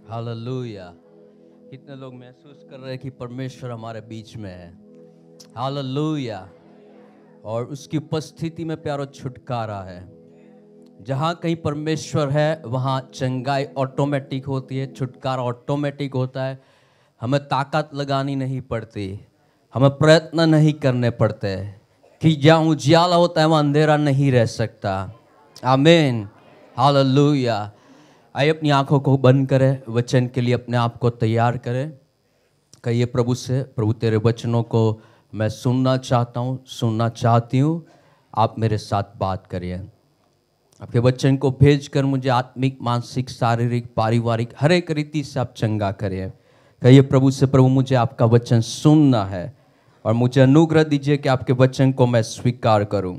Hallelujah. कितने लोग महसूस कर रहे हैं कि परमेश्वर हमारे बीच में है। हालेलुया। और उसकी उपस्थिति में प्यारो छुटकारा है। जहाँ कहीं परमेश्वर है वहाँ चंगाई ऑटोमेटिक होती है, छुटकारा ऑटोमेटिक होता है। हमें ताकत लगानी नहीं पड़ती, हमें प्रयत्न नहीं करने पड़ते कि जहाँ उजियाला होता है वहाँ अंधेरा नहीं रह सकता। आमीन। हालेलुया। आइए अपनी आंखों को बंद करें, वचन के लिए अपने आप को तैयार करें। कहिए प्रभु से, प्रभु तेरे वचनों को मैं सुनना चाहता हूँ, सुनना चाहती हूँ। आप मेरे साथ बात करिए। आपके वचन को भेजकर मुझे आत्मिक, मानसिक, शारीरिक, पारिवारिक हर एक रीति से आप चंगा करिए। कहिए प्रभु से, प्रभु मुझे आपका वचन सुनना है और मुझे अनुग्रह दीजिए कि आपके वचन को मैं स्वीकार करूं।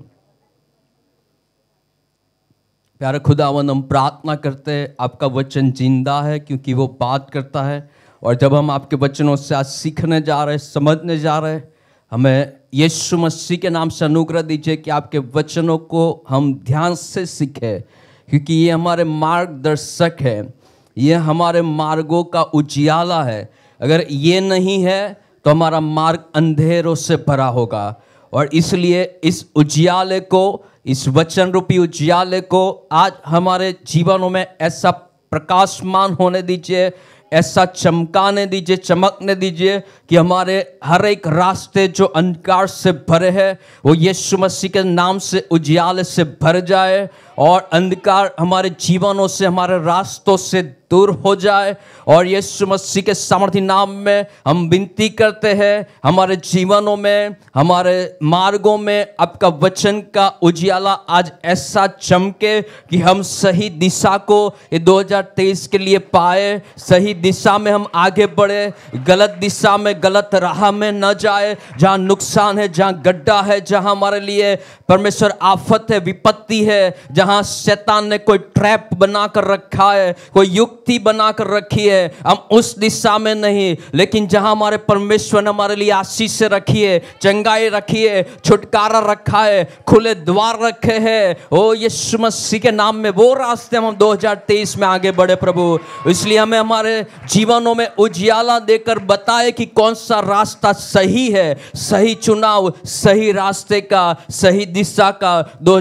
प्यारे खुदावन, हम प्रार्थना करते हैं, आपका वचन जिंदा है क्योंकि वो बात करता है। और जब हम आपके वचनों से आज सीखने जा रहे हैं, समझने जा रहे हैं, हमें यीशु मसीह के नाम से अनुग्रह दीजिए कि आपके वचनों को हम ध्यान से सीखें, क्योंकि ये हमारे मार्गदर्शक है, ये हमारे मार्गों का उजियाला है। अगर ये नहीं है तो हमारा मार्ग अंधेरों से भरा होगा। और इसलिए इस उजियाले को, इस वचन रूपी उजियाले को आज हमारे जीवनों में ऐसा प्रकाशमान होने दीजिए, ऐसा चमकाने दीजिए, चमकने दीजिए कि हमारे हर एक रास्ते जो अंधकार से भरे हैं वो यीशु मसीह के नाम से उजियाले से भर जाए और अंधकार हमारे जीवनों से, हमारे रास्तों से दूर हो जाए। और यीशु मसीह के सामर्थी नाम में हम विनती करते हैं, हमारे जीवनों में, हमारे मार्गों में आपका वचन का उजियाला आज ऐसा चमके कि हम सही दिशा को ये 2023 के लिए पाए, सही दिशा में हम आगे बढ़े, गलत दिशा में, गलत राह में न जाए। जहाँ नुकसान है, जहाँ गड्ढा है, जहाँ हमारे लिए परमेश्वर आफत है, विपत्ति है, जहाँ शैतान ने कोई ट्रैप बना कर रखा है, कोई युक्ति बना कर रखी है, हम उस दिशा में नहीं, लेकिन जहाँ हमारे परमेश्वर ने हमारे लिए आशीष रखी है, चंगाई रखी है, छुटकारा रखा है, खुले द्वार रखे हैं, ओ यीशु मसीह के नाम में वो रास्ते हम 2023 में आगे बढ़े प्रभु। इसलिए हमें हमारे जीवनों में उजियाला देकर बताए कि कौन सा रास्ता सही है, सही चुनाव, सही रास्ते का, सही दिशा का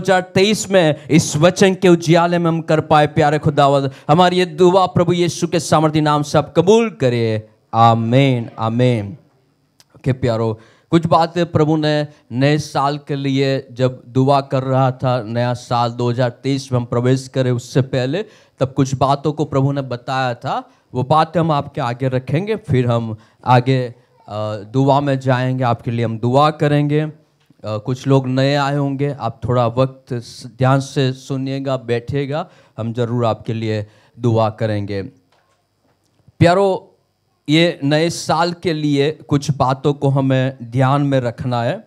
2023 में इस वचन के उजियाले में हम कर पाए। प्यारे खुदावंद, हमारी ये दुआ प्रभु यीशु के सामर्थी नाम से आप कबूल करिए। आमीन, आमीन। ओके प्यारो, कुछ बातें प्रभु ने नए साल के लिए जब दुआ कर रहा था, नया साल 2023 में हम प्रवेश करें उससे पहले, तब कुछ बातों को प्रभु ने बताया था। वो बातें हम आपके आगे रखेंगे, फिर हम आगे दुआ में जाएंगे, आपके लिए हम दुआ करेंगे। कुछ लोग नए आए होंगे, आप थोड़ा वक्त ध्यान से सुनिएगा, बैठिएगा, हम जरूर आपके लिए दुआ करेंगे। प्यारो, ये नए साल के लिए कुछ बातों को हमें ध्यान में रखना है।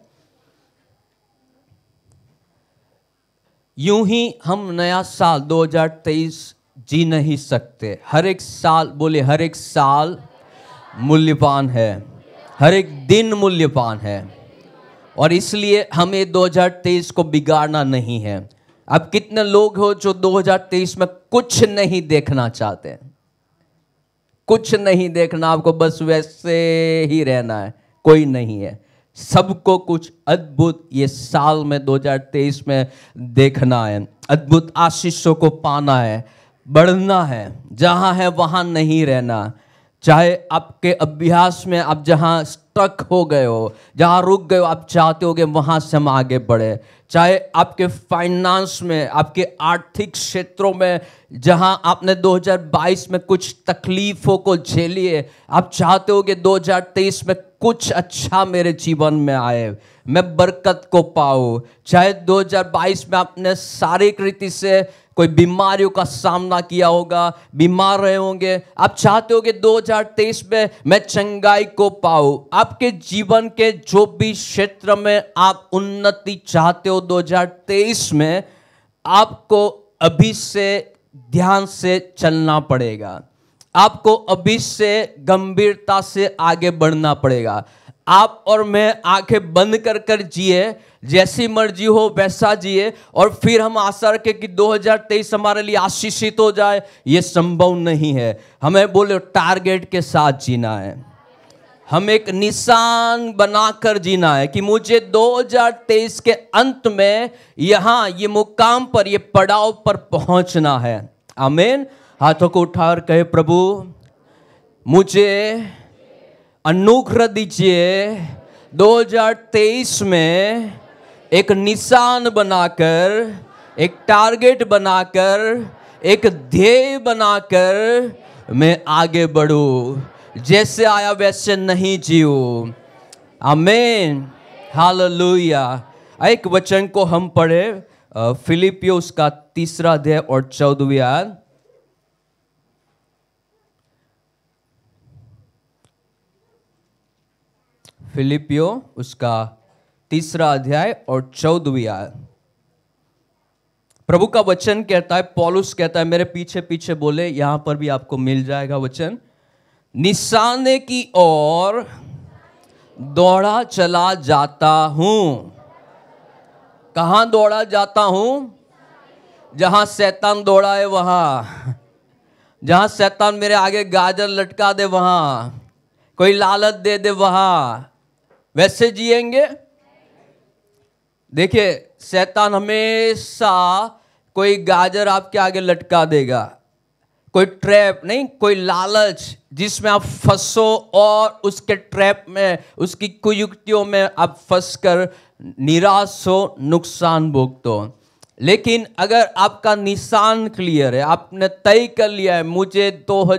यूं ही हम नया साल 2023 जी नहीं सकते। हर एक साल, बोले हर एक साल मूल्यवान है, हर एक दिन मूल्यवान है, और इसलिए हमें 2023 को बिगाड़ना नहीं है। अब कितने लोग हो जो 2023 में कुछ नहीं देखना चाहते हैं? कुछ नहीं देखना, आपको बस वैसे ही रहना है, कोई नहीं है। सबको कुछ अद्भुत ये साल में 2023 में देखना है, अद्भुत आशीषों को पाना है, बढ़ना है, जहां है वहां नहीं रहना। चाहे आपके अभ्यास में आप जहां स्टक हो गए हो, जहां रुक गए हो, आप चाहते होगे वहां से हम आगे बढ़े। चाहे आपके फाइनेंस में, आपके आर्थिक क्षेत्रों में, जहां आपने 2022 में कुछ तकलीफों को झेली है, आप चाहते होगे 2023 में कुछ अच्छा मेरे जीवन में आए, मैं बरकत को पाऊँ। चाहे 2022 में आपने शारीरिक रीति से कोई बीमारियों का सामना किया होगा, बीमार रहे होंगे, आप चाहते होगे 2023 में मैं चंगाई को पाऊं। आपके जीवन के जो भी क्षेत्र में आप उन्नति चाहते हो 2023 में, आपको अभी से ध्यान से चलना पड़ेगा, आपको अभी से गंभीरता से आगे बढ़ना पड़ेगा, आप और मैं आंखें बंद कर कर जिए, जैसी मर्जी हो वैसा जिए, और फिर हम आशा रखें कि 2023 हमारे लिए आशीषित हो जाए, ये संभव नहीं है। हमें बोले टारगेट के साथ जीना है, हम एक निशान बनाकर जीना है कि मुझे 2023 के अंत में यहाँ ये मुकाम पर, ये पड़ाव पर पहुंचना है। आमीन। हाथों को उठाकर कहे, प्रभु मुझे अनुग्रह दीजिए 2023 में एक निशान बनाकर, एक टारगेट बनाकर, एक ध्येय बनाकर मैं आगे बढ़ूं, जैसे आया वैसे नहीं जियो। आमीन, हालेलुया। एक वचन को हम पढ़े, फिलिपियों उसका 3 अध्याय और 14वीं आयत। फिलिपियों उसका 3 अध्याय और 14वीं आयत। प्रभु का वचन कहता है, पौलुस कहता है, मेरे पीछे पीछे बोले, यहां पर भी आपको मिल जाएगा वचन। निशाने की ओर दौड़ा चला जाता हूं। कहां दौड़ा जाता हूं? जहां शैतान दौड़ा है वहां, जहां शैतान मेरे आगे गाजर लटका दे वहां, कोई लालच दे दे वहां, वैसे जिएंगे। देखिए, शैतान हमेशा कोई गाजर आपके आगे लटका देगा, कोई ट्रैप नहीं, कोई लालच जिसमें आप फंसो और उसके ट्रैप में, उसकी कुयुक्तियों में आप फंसकर निराश हो, नुकसान भुगतो। लेकिन अगर आपका निशान क्लियर है, आपने तय कर लिया है मुझे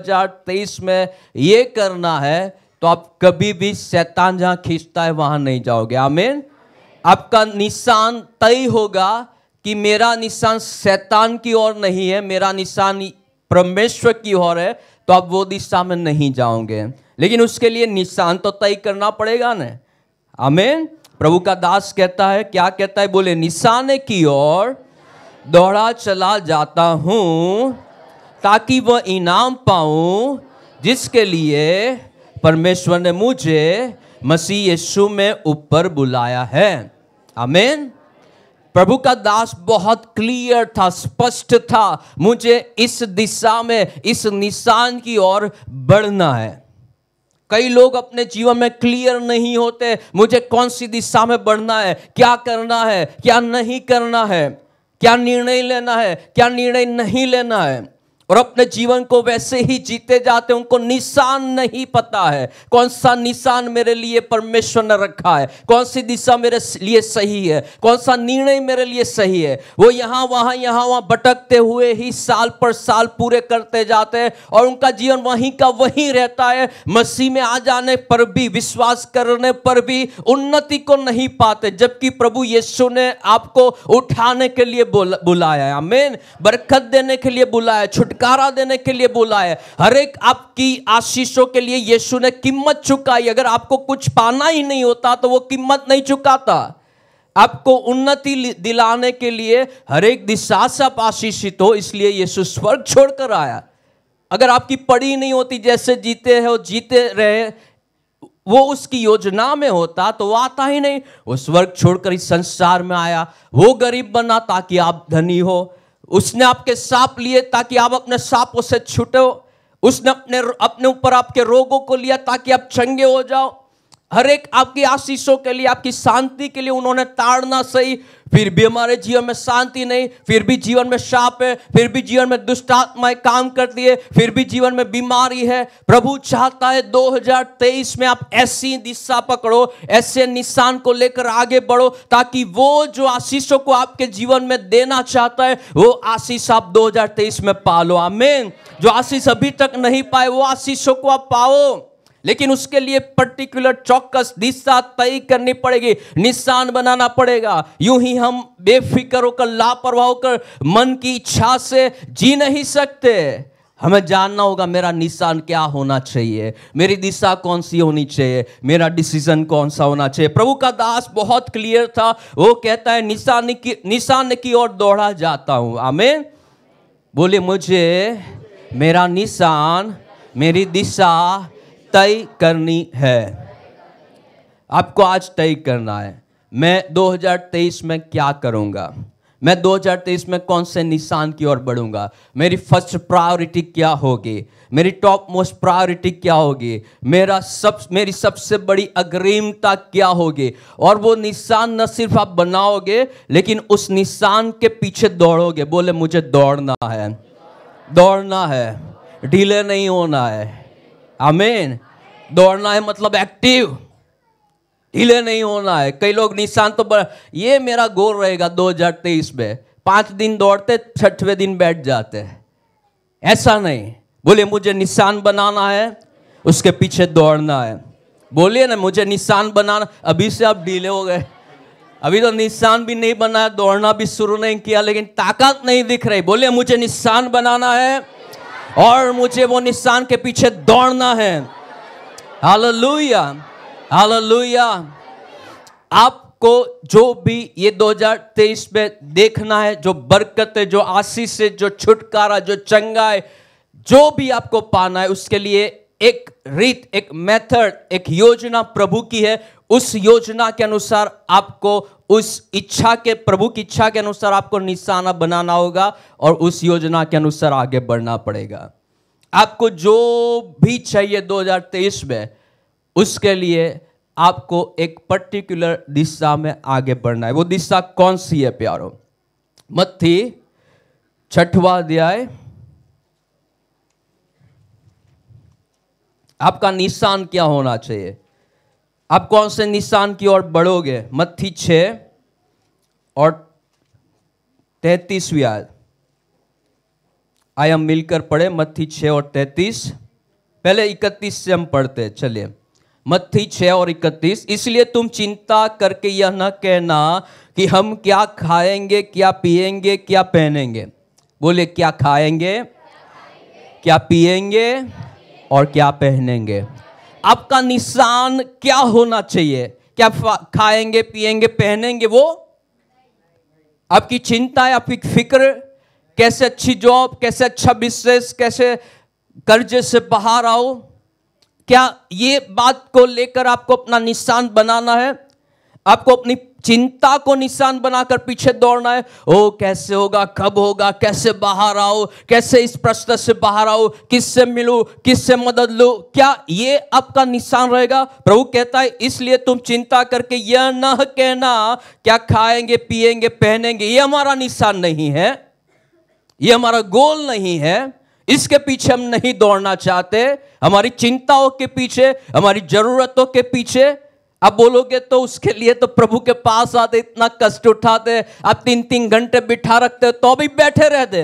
2023 में ये करना है, तो आप कभी भी शैतान जहां खींचता है वहां नहीं जाओगे। आमीन। आपका निशान तय होगा कि मेरा निशान शैतान की ओर नहीं है, मेरा निशान परमेश्वर की ओर है, तो आप वो दिशा में नहीं जाओगे। लेकिन उसके लिए निशान तो तय करना पड़ेगा ना। आमीन। प्रभु का दास कहता है, क्या कहता है? बोले, निशाने की ओर दौड़ा चला जाता हूं ताकि वह इनाम पाऊं जिसके लिए परमेश्वर ने मुझे मसीह यीशु में ऊपर बुलाया है। आमीन। प्रभु का दास बहुत क्लियर था, स्पष्ट था, मुझे इस दिशा में, इस निशान की ओर बढ़ना है। कई लोग अपने जीवन में क्लियर नहीं होते, मुझे कौन सी दिशा में बढ़ना है, क्या करना है, क्या नहीं करना है, क्या निर्णय लेना है, क्या निर्णय नहीं लेना है, और अपने जीवन को वैसे ही जीते जाते। उनको निशान नहीं पता है, कौन सा निशान मेरे लिए परमेश्वर ने रखा है, कौन सी दिशा मेरे लिए सही है, कौन सा निर्णय मेरे लिए सही है। वो यहाँ वहाँ भटकते हुए ही साल पर साल पूरे करते जाते हैं, और उनका जीवन वहीं का वहीं रहता है। मसीह में आ जाने पर भी, विश्वास करने पर भी उन्नति को नहीं पाते, जबकि प्रभु यीशु ने आपको उठाने के लिए बुलाया है। आमीन। बरकत देने के लिए बुलाया, छुटकारा देने के लिए बुलाया। हर एक आपकी आशीषों के लिए यीशु ने कीमत चुकाई। अगर आपको कुछ पाना ही नहीं होता तो वो कीमत नहीं चुकाता। आपको उन्नति दिलाने के लिए हर एक दिशा से आप आशीषित हो, इसलिए यीशु स्वर्ग छोड़कर आया। अगर आपकी पड़ी नहीं होती, जैसे जीते हो जीते रहे, वो उसकी योजना में होता तो वो आता ही नहीं। वो स्वर्ग छोड़कर इस संसार में आया। वो गरीब बना ताकि आप धनी हो। उसने आपके सांप लिए ताकि आप अपने सांपों से छूटो। उसने अपने ऊपर आपके रोगों को लिया ताकि आप चंगे हो जाओ। हर एक आपकी आशीषों के लिए, आपकी शांति के लिए उन्होंने ताड़ना सही, फिर भी हमारे जीवन में शांति नहीं, फिर भी जीवन में शाप है, फिर भी जीवन में दुष्ट आत्माएं काम करती है, फिर भी जीवन में बीमारी है। प्रभु चाहता है 2023 में आप ऐसी दिशा पकड़ो, ऐसे निशान को लेकर आगे बढ़ो, ताकि वो जो आशीषों को आपके जीवन में देना चाहता है, वो आशीष आप 2023 में पालो। आमीन। जो आशीष अभी तक नहीं पाए, वो आशीषों को आप पाओ। लेकिन उसके लिए पर्टिकुलर चौकस दिशा तय करनी पड़ेगी, निशान बनाना पड़ेगा। यूं ही हम बेफिक्र होकर, लापरवाह होकर, मन की इच्छा से जी नहीं सकते। हमें जानना होगा मेरा निशान क्या होना चाहिए, मेरी दिशा कौन सी होनी चाहिए, मेरा डिसीजन कौन सा होना चाहिए। प्रभु का दास बहुत क्लियर था। वो कहता है निशान की ओर दौड़ा जाता हूं। आमीन। बोले, मुझे मेरा निशान, मेरी दिशा तय करनी है। आपको आज तय करना है, मैं 2023 में क्या करूंगा, मैं 2023 में कौन से निशान की ओर बढ़ूंगा, मेरी फर्स्ट प्रायोरिटी क्या होगी, मेरी टॉप मोस्ट प्रायोरिटी क्या होगी, मेरी सबसे बड़ी अग्रिमता क्या होगी। और वो निशान न सिर्फ आप बनाओगे लेकिन उस निशान के पीछे दौड़ोगे। बोले मुझे दौड़ना है, दौड़ना है, ढीले नहीं होना है। आमीन। दौड़ना है मतलब एक्टिव, ढीले नहीं होना है। कई लोग निशान तो ये मेरा गोल रहेगा 2023 में, 5 दिन दौड़ते 6वें दिन बैठ जाते हैं। ऐसा नहीं, बोलिए मुझे निशान बनाना है, उसके पीछे दौड़ना है। बोलिए ना मुझे निशान बनाना। अभी से आप ढीले हो गए, अभी तो निशान भी नहीं बनाया, दौड़ना भी शुरू नहीं किया, लेकिन ताकत नहीं दिख रही। बोलिए मुझे निशान बनाना है और मुझे वो निशान के पीछे दौड़ना है। Hallelujah, hallelujah. आपको जो भी ये 2023 में देखना है, जो बरकत है, जो आशीष है, जो छुटकारा, जो चंगाई, जो भी आपको पाना है, उसके लिए एक रीत, एक मेथड, एक योजना प्रभु की है। उस योजना के अनुसार आपको उस इच्छा के, प्रभु की इच्छा के अनुसार आपको निशाना बनाना होगा और उस योजना के अनुसार आगे बढ़ना पड़ेगा। आपको जो भी चाहिए 2023 में, उसके लिए आपको एक पर्टिकुलर दिशा में आगे बढ़ना है। वो दिशा कौन सी है प्यारो? मत्ती 6वां अध्याय। आपका निशान क्या होना चाहिए? आप कौन से निशान की ओर बढ़ोगे? मत्ती 6 और 33वीं आयत। आइए हम मिलकर पढ़े मत्ती 6 और 33। पहले 31 से हम पढ़ते हैं। चलिए मत्ती 6 और 31। इसलिए तुम चिंता करके यह न कहना कि हम क्या खाएंगे, क्या पिएंगे, क्या पहनेंगे। बोले क्या खाएंगे, क्या पिएंगे और क्या पहनेंगे। आपका निशान क्या होना चाहिए? क्या खाएंगे, पिएंगे, पहनेंगे? वो आपकी चिंता है, आपकी फिक्र, कैसे अच्छी जॉब, कैसे अच्छा बिजनेस, कैसे कर्जे से बाहर आओ, क्या ये बात को लेकर आपको अपना निशान बनाना है? आपको अपनी चिंता को निशान बनाकर पीछे दौड़ना है। ओ कैसे होगा, कब होगा, कैसे बाहर आओ, कैसे इस प्रश्न से बाहर आओ, किससे मिलूं, किससे मदद लूं, क्या ये आपका निशान रहेगा? प्रभु कहता है इसलिए तुम चिंता करके यह न कहना क्या खाएंगे, पिएंगे, पहनेंगे। ये हमारा निशान नहीं है, ये हमारा गोल नहीं है, इसके पीछे हम नहीं दौड़ना चाहते। हमारी चिंताओं के पीछे, हमारी जरूरतों के पीछे आप बोलोगे तो उसके लिए तो प्रभु के पास आते, इतना कष्ट उठाते, आप 3-3 घंटे बिठा रखते तो भी बैठे रहते।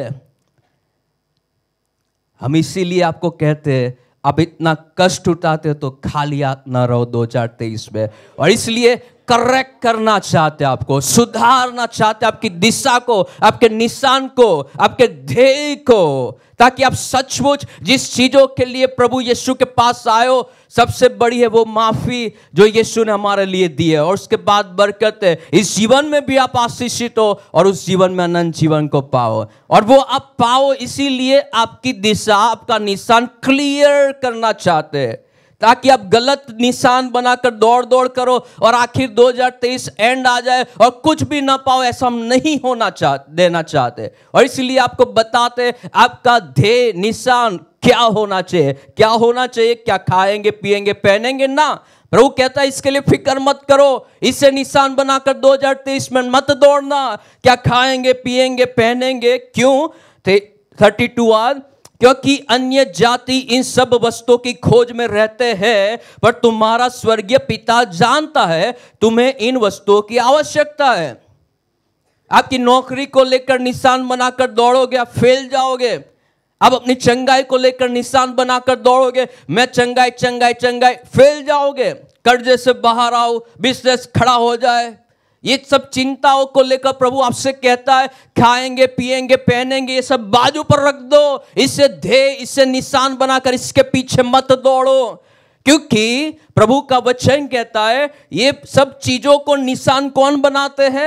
हम इसीलिए आपको कहते हैं आप इतना कष्ट उठाते तो खाली हाथ ना रहो 2023 में। और इसलिए करेक्ट करना चाहते, आपको सुधारना चाहते, आपकी दिशा को, आपके निशान को, आपके ध्येय को, ताकि आप सचमुच जिस चीजों के लिए प्रभु यीशु के पास आए हो, सबसे बड़ी है वो माफी जो यीशु ने हमारे लिए दी है, और उसके बाद बरकत है। इस जीवन में भी आप आशीषित हो और उस जीवन में अनंत जीवन को पाओ, और वो आप पाओ। इसीलिए आपकी दिशा, आपका निशान क्लियर करना चाहते हैं, ताकि आप गलत निशान बनाकर दौड़ दौड़ करो और आखिर 2023 एंड आ जाए और कुछ भी ना पाओ। ऐसा हम नहीं होना देना चाहते, और इसलिए आपको बताते आपका ध्येय, निशान क्या होना चाहिए। क्या होना चाहिए? क्या खाएंगे, पिएंगे, पहनेंगे ना। प्रभु कहता है इसके लिए फिक्र मत करो, इससे निशान बनाकर 2023 में मत दौड़ना। क्या खाएंगे, पिएंगे, पहनेंगे? क्यों? 32 आज, क्योंकि अन्य जाति इन सब वस्तुओं की खोज में रहते हैं, पर तुम्हारा स्वर्गीय पिता जानता है तुम्हें इन वस्तुओं की आवश्यकता है। आपकी नौकरी को लेकर निशान बनाकर दौड़ोगे, आप फेल जाओगे। आप अपनी चंगाई को लेकर निशान बनाकर दौड़ोगे, मैं चंगाई चंगाई चंगाई, फेल जाओगे। कर्जे से बाहर आओ, बिजनेस खड़ा हो जाए। ये सब चिंताओं को लेकर प्रभु आपसे कहता है खाएंगे, पिएंगे, पहनेंगे, ये सब बाजू पर रख दो। इससे ध्येय, इससे निशान बनाकर इसके पीछे मत दौड़ो, क्योंकि प्रभु का वचन कहता है ये सब चीजों को निशान कौन बनाते हैं?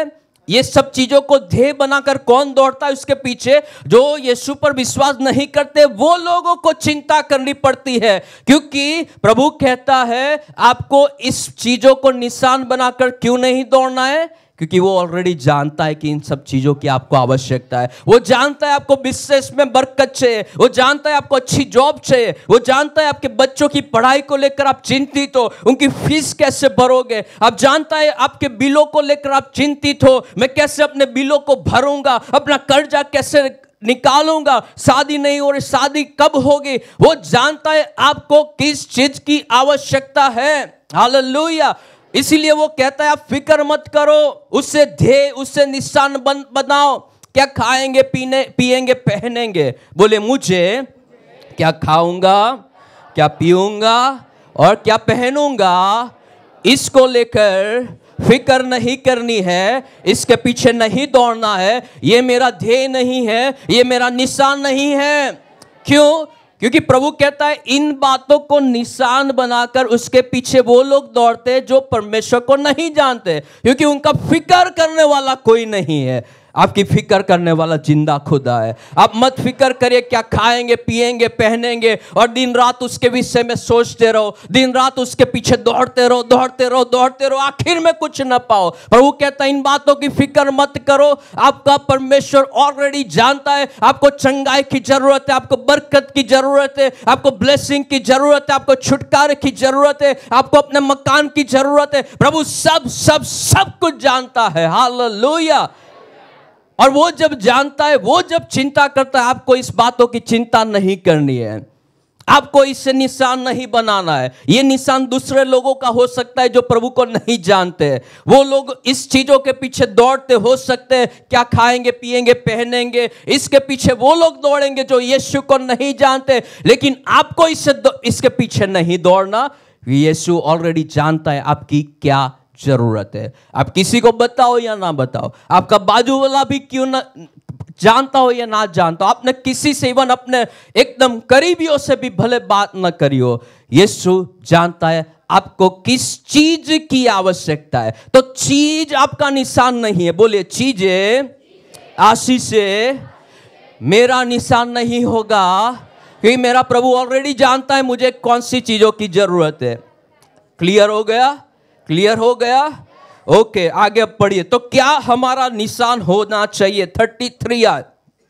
ये सब चीजों को ध्येय बनाकर कौन दौड़ता है उसके पीछे? जो यीशु पर विश्वास नहीं करते वो लोगों को चिंता करनी पड़ती है, क्योंकि प्रभु कहता है आपको इस चीजों को निशान बनाकर क्यों नहीं दौड़ना है? क्योंकि वो ऑलरेडी जानता है कि इन सब चीजों की आपको आवश्यकता है। वो जानता है आपको बिजनेस में बरकत चाहिए, वो जानता है आपको अच्छी जॉब चाहिए, वो जानता है आपके बच्चों की पढ़ाई को लेकर आप चिंतित हो, उनकी फीस कैसे भरोगे, आप जानता है आपके बिलों को लेकर आप चिंतित हो, मैं कैसे अपने बिलों को भरूंगा, अपना कर्जा कैसे निकालूंगा, शादी नहीं हो रही, शादी कब होगी। वो जानता है आपको किस चीज की आवश्यकता है। हालेलुया। इसीलिए वो कहता है आप फिक्र मत करो, उससे ध्येय, उससे निशान बनाओ। क्या खाएंगे, पिएंगे, पहनेंगे? बोले मुझे क्या खाऊंगा, क्या पीऊंगा और क्या पहनूंगा, इसको लेकर फिक्र नहीं करनी है, इसके पीछे नहीं दौड़ना है। ये मेरा ध्येय नहीं है, ये मेरा निशान नहीं है। क्यों? क्योंकि प्रभु कहता है इन बातों को निशान बनाकर उसके पीछे वो लोग दौड़ते हैं जो परमेश्वर को नहीं जानते, क्योंकि उनका फिक्र करने वाला कोई नहीं है। आपकी फिक्र करने वाला जिंदा खुदा है। आप मत फिक्र करिए क्या खाएंगे, पिएंगे, पहनेंगे और दिन रात उसके विषय में सोचते रहो, दिन रात उसके पीछे दौड़ते रहो, दौड़ते रहो, दौड़ते रहो, आखिर में कुछ न पाओ। प्रभु कहता है इन बातों की फिक्र मत करो। आपका परमेश्वर ऑलरेडी जानता है आपको चंगाई की जरूरत है, आपको बरकत की जरूरत है, आपको ब्लेसिंग की जरूरत है, आपको छुटकारे की जरूरत है, आपको अपने मकान की जरूरत है। प्रभु सब सब सब कुछ जानता है। हालेलुया। और वो जब जानता है, वो जब चिंता करता है, आपको इस बातों की चिंता नहीं करनी है, आपको इससे निशान नहीं बनाना है। ये निशान दूसरे लोगों का हो सकता है जो प्रभु को नहीं जानते हैं। वो लोग इस चीजों के पीछे दौड़ते हो सकते हैं, क्या खाएंगे, पिएंगे, पहनेंगे, इसके पीछे वो लोग दौड़ेंगे जो यीशु को नहीं जानते। लेकिन आपको इसके पीछे नहीं दौड़ना। यीशु ऑलरेडी जानता है आपकी क्या जरूरत है। आप किसी को बताओ या ना बताओ, आपका बाजू वाला भी क्यों ना जानता हो या ना जानता हो, आपने किसी से इवन अपने एकदम करीबियों से भी भले बात ना करी हो, यीशु जानता है आपको किस चीज की आवश्यकता है। तो चीज आपका निशान नहीं है। बोलिए चीजें आशीष से मेरा निशान नहीं होगा, क्योंकि मेरा प्रभु ऑलरेडी जानता है मुझे कौन सी चीजों की जरूरत है। क्लियर हो गया? क्लियर हो गया? ओके, आगे पढ़िए। तो क्या हमारा निशान होना चाहिए? 33 आयत।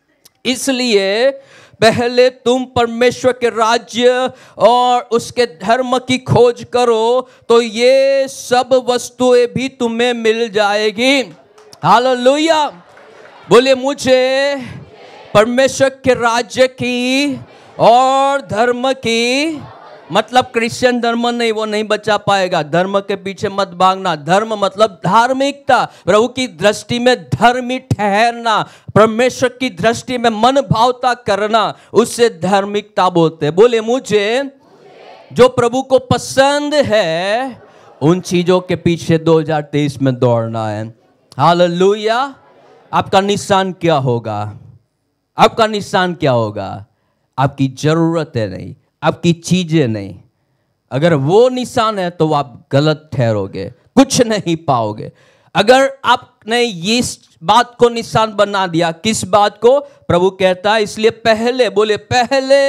इसलिए पहले तुम परमेश्वर के राज्य और उसके धर्म की खोज करो तो ये सब वस्तुएं भी तुम्हें मिल जाएगी। हालेलुया। बोले मुझे परमेश्वर के राज्य की और धर्म की, मतलब क्रिश्चियन धर्म नहीं, वो नहीं बचा पाएगा। धर्म के पीछे मत भागना। धर्म मतलब धार्मिकता, प्रभु की दृष्टि में धर्मी ठहरना, परमेश्वर की दृष्टि में मन भावता करना, उसे धार्मिकता बोलते हैं। बोले मुझे जो प्रभु को पसंद है उन चीजों के पीछे 2023 में दौड़ना है। हालेलुया। आपका निशान क्या होगा? आपका निशान क्या होगा? आपकी जरूरतें नहीं, आपकी चीजें नहीं। अगर वो निशान है तो आप गलत ठहरोगे, कुछ नहीं पाओगे। अगर आपने इस बात को निशान बना दिया, किस बात को? प्रभु कहता है इसलिए पहले, बोले पहले,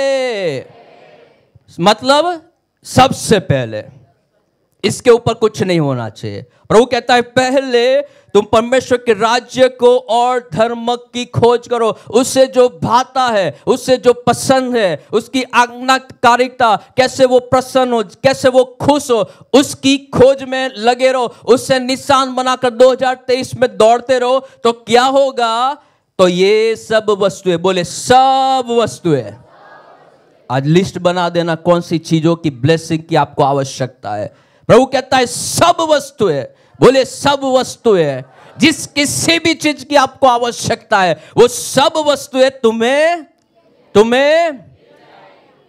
मतलब सबसे पहले, इसके ऊपर कुछ नहीं होना चाहिए। प्रभु कहता है पहले तुम परमेश्वर के राज्य को और धर्म की खोज करो, उससे जो भाता है, उससे जो पसंद है, उसकी आज्ञाकारिता, कैसे वो प्रसन्न हो, कैसे वो खुश हो, उसकी खोज में लगे रहो, उससे निशान बनाकर 2023 में दौड़ते रहो। तो क्या होगा? तो ये सब वस्तुएं, बोले सब वस्तुएं, आज लिस्ट बना देना कौन सी चीजों की ब्लेसिंग की आपको आवश्यकता है। प्रभु कहता है सब वस्तुएं, बोले सब वस्तुएं, जिस किसी भी चीज की आपको आवश्यकता है वो सब वस्तुएं तुम्हें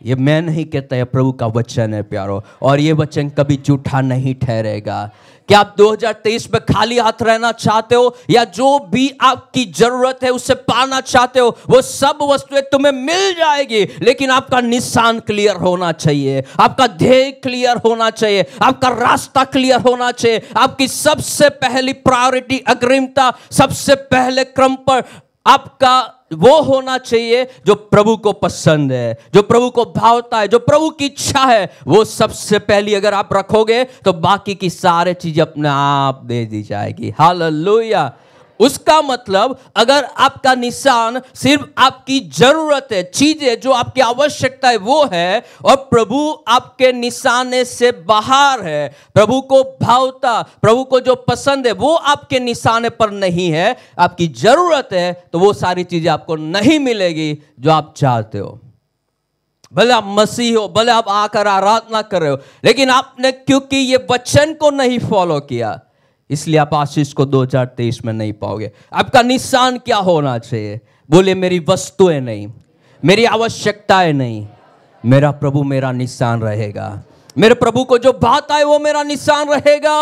ये मैं नहीं कहता, ये प्रभु का वचन है प्यारो, और ये वचन कभी झूठा नहीं ठहरेगा। क्या आप 2023 में खाली हाथ रहना चाहते हो, या जो भी आपकी जरूरत है उसे पाना चाहते हो, वो सब वस्तुएं तुम्हें मिल जाएगी, लेकिन आपका निशान क्लियर होना चाहिए, आपका ध्येय क्लियर होना चाहिए, आपका रास्ता क्लियर होना चाहिए। आपकी सबसे पहली प्रायोरिटी, अग्रिमता, सबसे पहले क्रम पर आपका वो होना चाहिए जो प्रभु को पसंद है, जो प्रभु को भावता है, जो प्रभु की इच्छा है। वो सबसे पहली अगर आप रखोगे तो बाकी की सारी चीजें अपने आप दे दी जाएगी। हालेलुया। उसका मतलब अगर आपका निशान सिर्फ आपकी जरूरत है, चीजें जो आपकी आवश्यकता है वो है, और प्रभु आपके निशाने से बाहर है, प्रभु को भावता, प्रभु को जो पसंद है वो आपके निशाने पर नहीं है, आपकी जरूरत है, तो वो सारी चीजें आपको नहीं मिलेगी जो आप चाहते हो। भले आप मसीह हो, भले आप आकर आराधना कर रहे हो, लेकिन आपने क्योंकि ये वचन को नहीं फॉलो किया, इसलिए आप आशीष को 2023 में नहीं पाओगे। आपका निशान क्या होना चाहिए? बोले मेरी वस्तुएं नहीं, मेरी आवश्यकताएं नहीं, मेरा प्रभु मेरा निशान रहेगा। मेरे प्रभु को जो भाता है वो मेरा निशान रहेगा।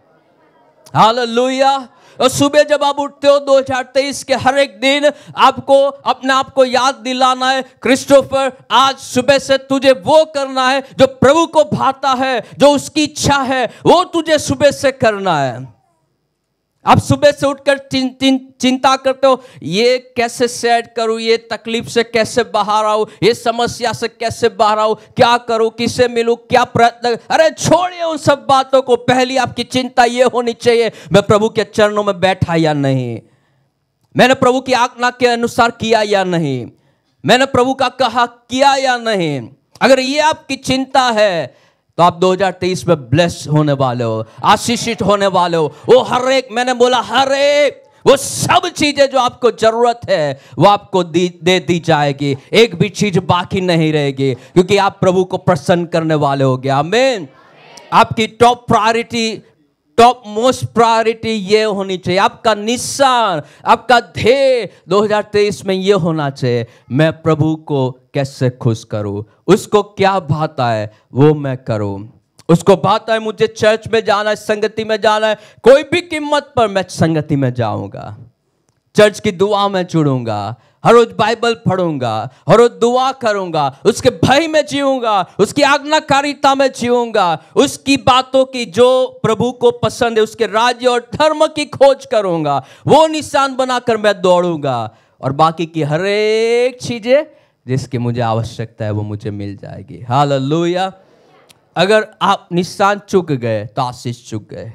हालेलुया। और सुबह जब आप उठते हो 2023 के हर एक दिन, आपको अपने आप को याद दिलाना है, क्रिस्टोफर आज सुबह से तुझे वो करना है जो प्रभु को भाता है, जो उसकी इच्छा है, वो तुझे सुबह से करना है। आप सुबह से उठकर चिंता करते हो, ये कैसे सेट करूं, ये तकलीफ से कैसे बाहर आऊं, ये समस्या से कैसे बाहर आऊं, क्या करूं, किसे मिलूं, क्या प्रयत्न। अरे छोड़िए उन सब बातों को। पहली आपकी चिंता ये होनी चाहिए, मैं प्रभु के चरणों में बैठा या नहीं, मैंने प्रभु की आज्ञा के अनुसार किया या नहीं, मैंने प्रभु का कहा किया या नहीं। अगर ये आपकी चिंता है तो आप 2023 में ब्लेस होने वाले हो, आशीषित होने वाले हो। वो हर एक, मैंने बोला हर एक, वो सब चीजें जो आपको जरूरत है वो आपको दे दी जाएगी। एक भी चीज बाकी नहीं रहेगी, क्योंकि आप प्रभु को प्रसन्न करने वाले हो गया। आमीन। आपकी top priority, top most priority ये होनी चाहिए, आपका निशान, आपका ध्येय 2023 में ये होना चाहिए, मैं प्रभु को कैसे खुश करूं, उसको क्या भाता है वो मैं करूं। उसको भाता है मुझे चर्च में जाना है, संगति में जाना है, कोई भी कीमत पर मैं संगति में जाऊंगा, चर्च की दुआ में जुड़ूंगा, हर रोज बाइबल पढ़ूंगा, हर रोज दुआ करूंगा, उसके भय में जीऊंगा, उसकी आज्ञाकारिता में जीऊंगा, उसकी बातों की जो प्रभु को पसंद है, उसके राज्य और धर्म की खोज करूंगा, वो निशान बनाकर मैं दौड़ूंगा, और बाकी की हर एक चीजें जिसकी मुझे आवश्यकता है वो मुझे मिल जाएगी। हालेलुया। अगर आप निशान चुक गए तो आशीष चुक गए।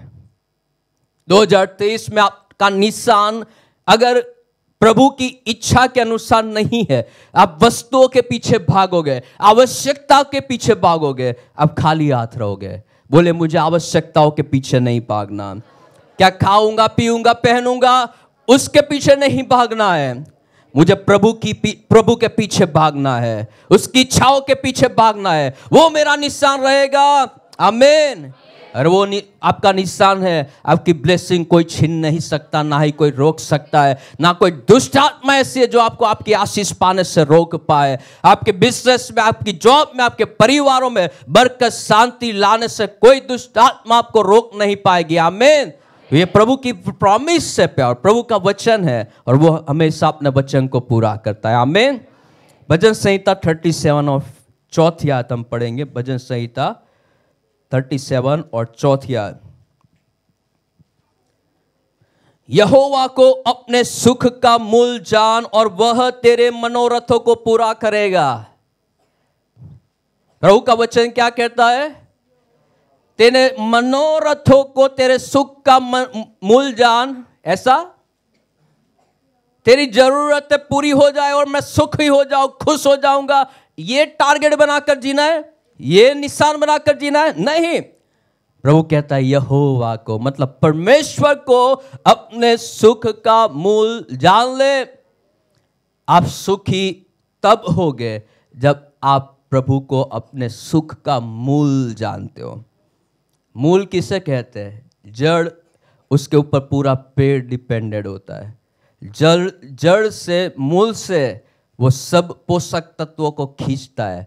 2023 में आपका निशान अगर प्रभु की इच्छा के अनुसार नहीं है, आप वस्तुओं के पीछे भागोगे, आवश्यकता के पीछे भागोगे, आप खाली हाथ रहोगे। बोले मुझे आवश्यकताओं के पीछे नहीं भागना, क्या खाऊंगा पीऊंगा पहनूंगा उसके पीछे नहीं भागना है, मुझे प्रभु के पीछे भागना है, उसकी इच्छाओं के पीछे भागना है, वो मेरा निशान रहेगा। आमीन। और वो आपका निशान है, आपकी ब्लेसिंग कोई छीन नहीं सकता, ना ही कोई रोक सकता है, ना कोई दुष्ट आत्मा ऐसी है जो आपको आपकी आशीष पाने से रोक पाए। आपके बिजनेस में, आपकी जॉब में, आपके परिवारों में बरकत शांति लाने से कोई दुष्ट आत्मा आपको रोक नहीं पाएगी। आमीन। ये प्रभु की प्रॉमिस है, प्यार प्रभु का वचन है, और वो हमेशा अपने वचन को पूरा करता है। आमीन। भजन संहिता 37 और 4 आयत हम पढ़ेंगे। भजन संहिता 37 और 4 आयत। यहोवा को अपने सुख का मूल जान, और वह तेरे मनोरथों को पूरा करेगा। प्रभु का वचन क्या कहता है? तेरे मनोरथों को, तेरे सुख का मूल जान, ऐसा तेरी जरूरतें पूरी हो जाए और मैं सुखी हो जाऊं, खुश हो जाऊंगा, ये टारगेट बनाकर जीना है, ये निशान बनाकर जीना है? नहीं। प्रभु कहता है यहोवा को, मतलब परमेश्वर को अपने सुख का मूल जान ले। आप सुखी तब होगे जब आप प्रभु को अपने सुख का मूल जानते हो। मूल किसे कहते हैं? जड़, उसके ऊपर पूरा पेड़ डिपेंडेड होता है। जड़ से, मूल से वो सब पोषक तत्वों को खींचता है।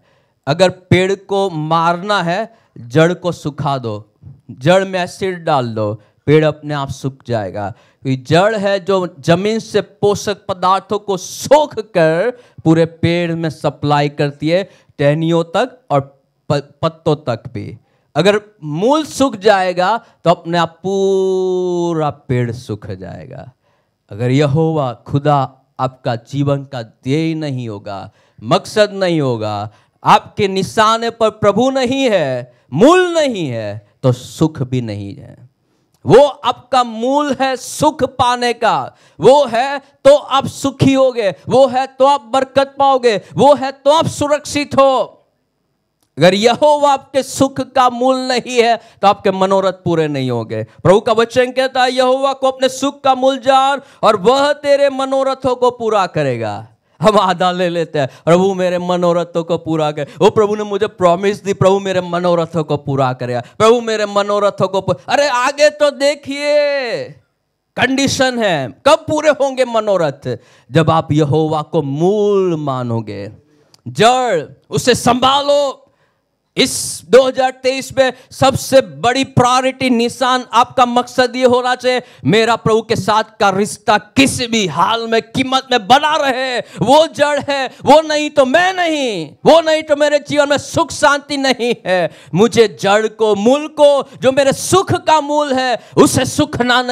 अगर पेड़ को मारना है, जड़ को सुखा दो, जड़ में एसिड डाल दो, पेड़ अपने आप सूख जाएगा। क्योंकि जड़ है जो जमीन से पोषक पदार्थों को सोख कर पूरे पेड़ में सप्लाई करती है, टहनियों तक और पत्तों तक भी। अगर मूल सूख जाएगा तो अपने आप पूरा पेड़ सूख जाएगा। अगर यहोवा खुदा आपका जीवन का ध्येय नहीं होगा, मकसद नहीं होगा, आपके निशाने पर प्रभु नहीं है, मूल नहीं है, तो सुख भी नहीं है। वो आपका मूल है सुख पाने का, वो है तो आप सुखी होगे, वो है तो आप बरकत पाओगे, वो है तो आप सुरक्षित हो। अगर यहोवा आपके सुख का मूल नहीं है तो आपके मनोरथ पूरे नहीं होंगे। प्रभु का वचन कहता है यहोवा को अपने सुख का मूल जान और वह तेरे मनोरथों को पूरा करेगा। हम आधा ले लेते हैं, प्रभु मेरे मनोरथों को पूरा करे। वो प्रभु ने मुझे प्रॉमिस दी, प्रभु मेरे मनोरथों को पूरा करेगा, प्रभु मेरे मनोरथों को अरे आगे तो देखिए, कंडीशन है कब पूरे होंगे मनोरथ, जब आप यहोवा को मूल मानोगे, जड़ उसे संभालो। इस 2023 में सबसे बड़ी प्रायोरिटी निशान आपका मकसद ये होना चाहिए, मेरा प्रभु के साथ का रिश्ता किसी भी हाल में कीमत में बना रहे। वो जड़ है, वो नहीं तो मैं नहीं, वो नहीं तो मेरे जीवन में सुख शांति नहीं है। मुझे जड़ को, मूल को, जो मेरे सुख का मूल है, उसे सूखने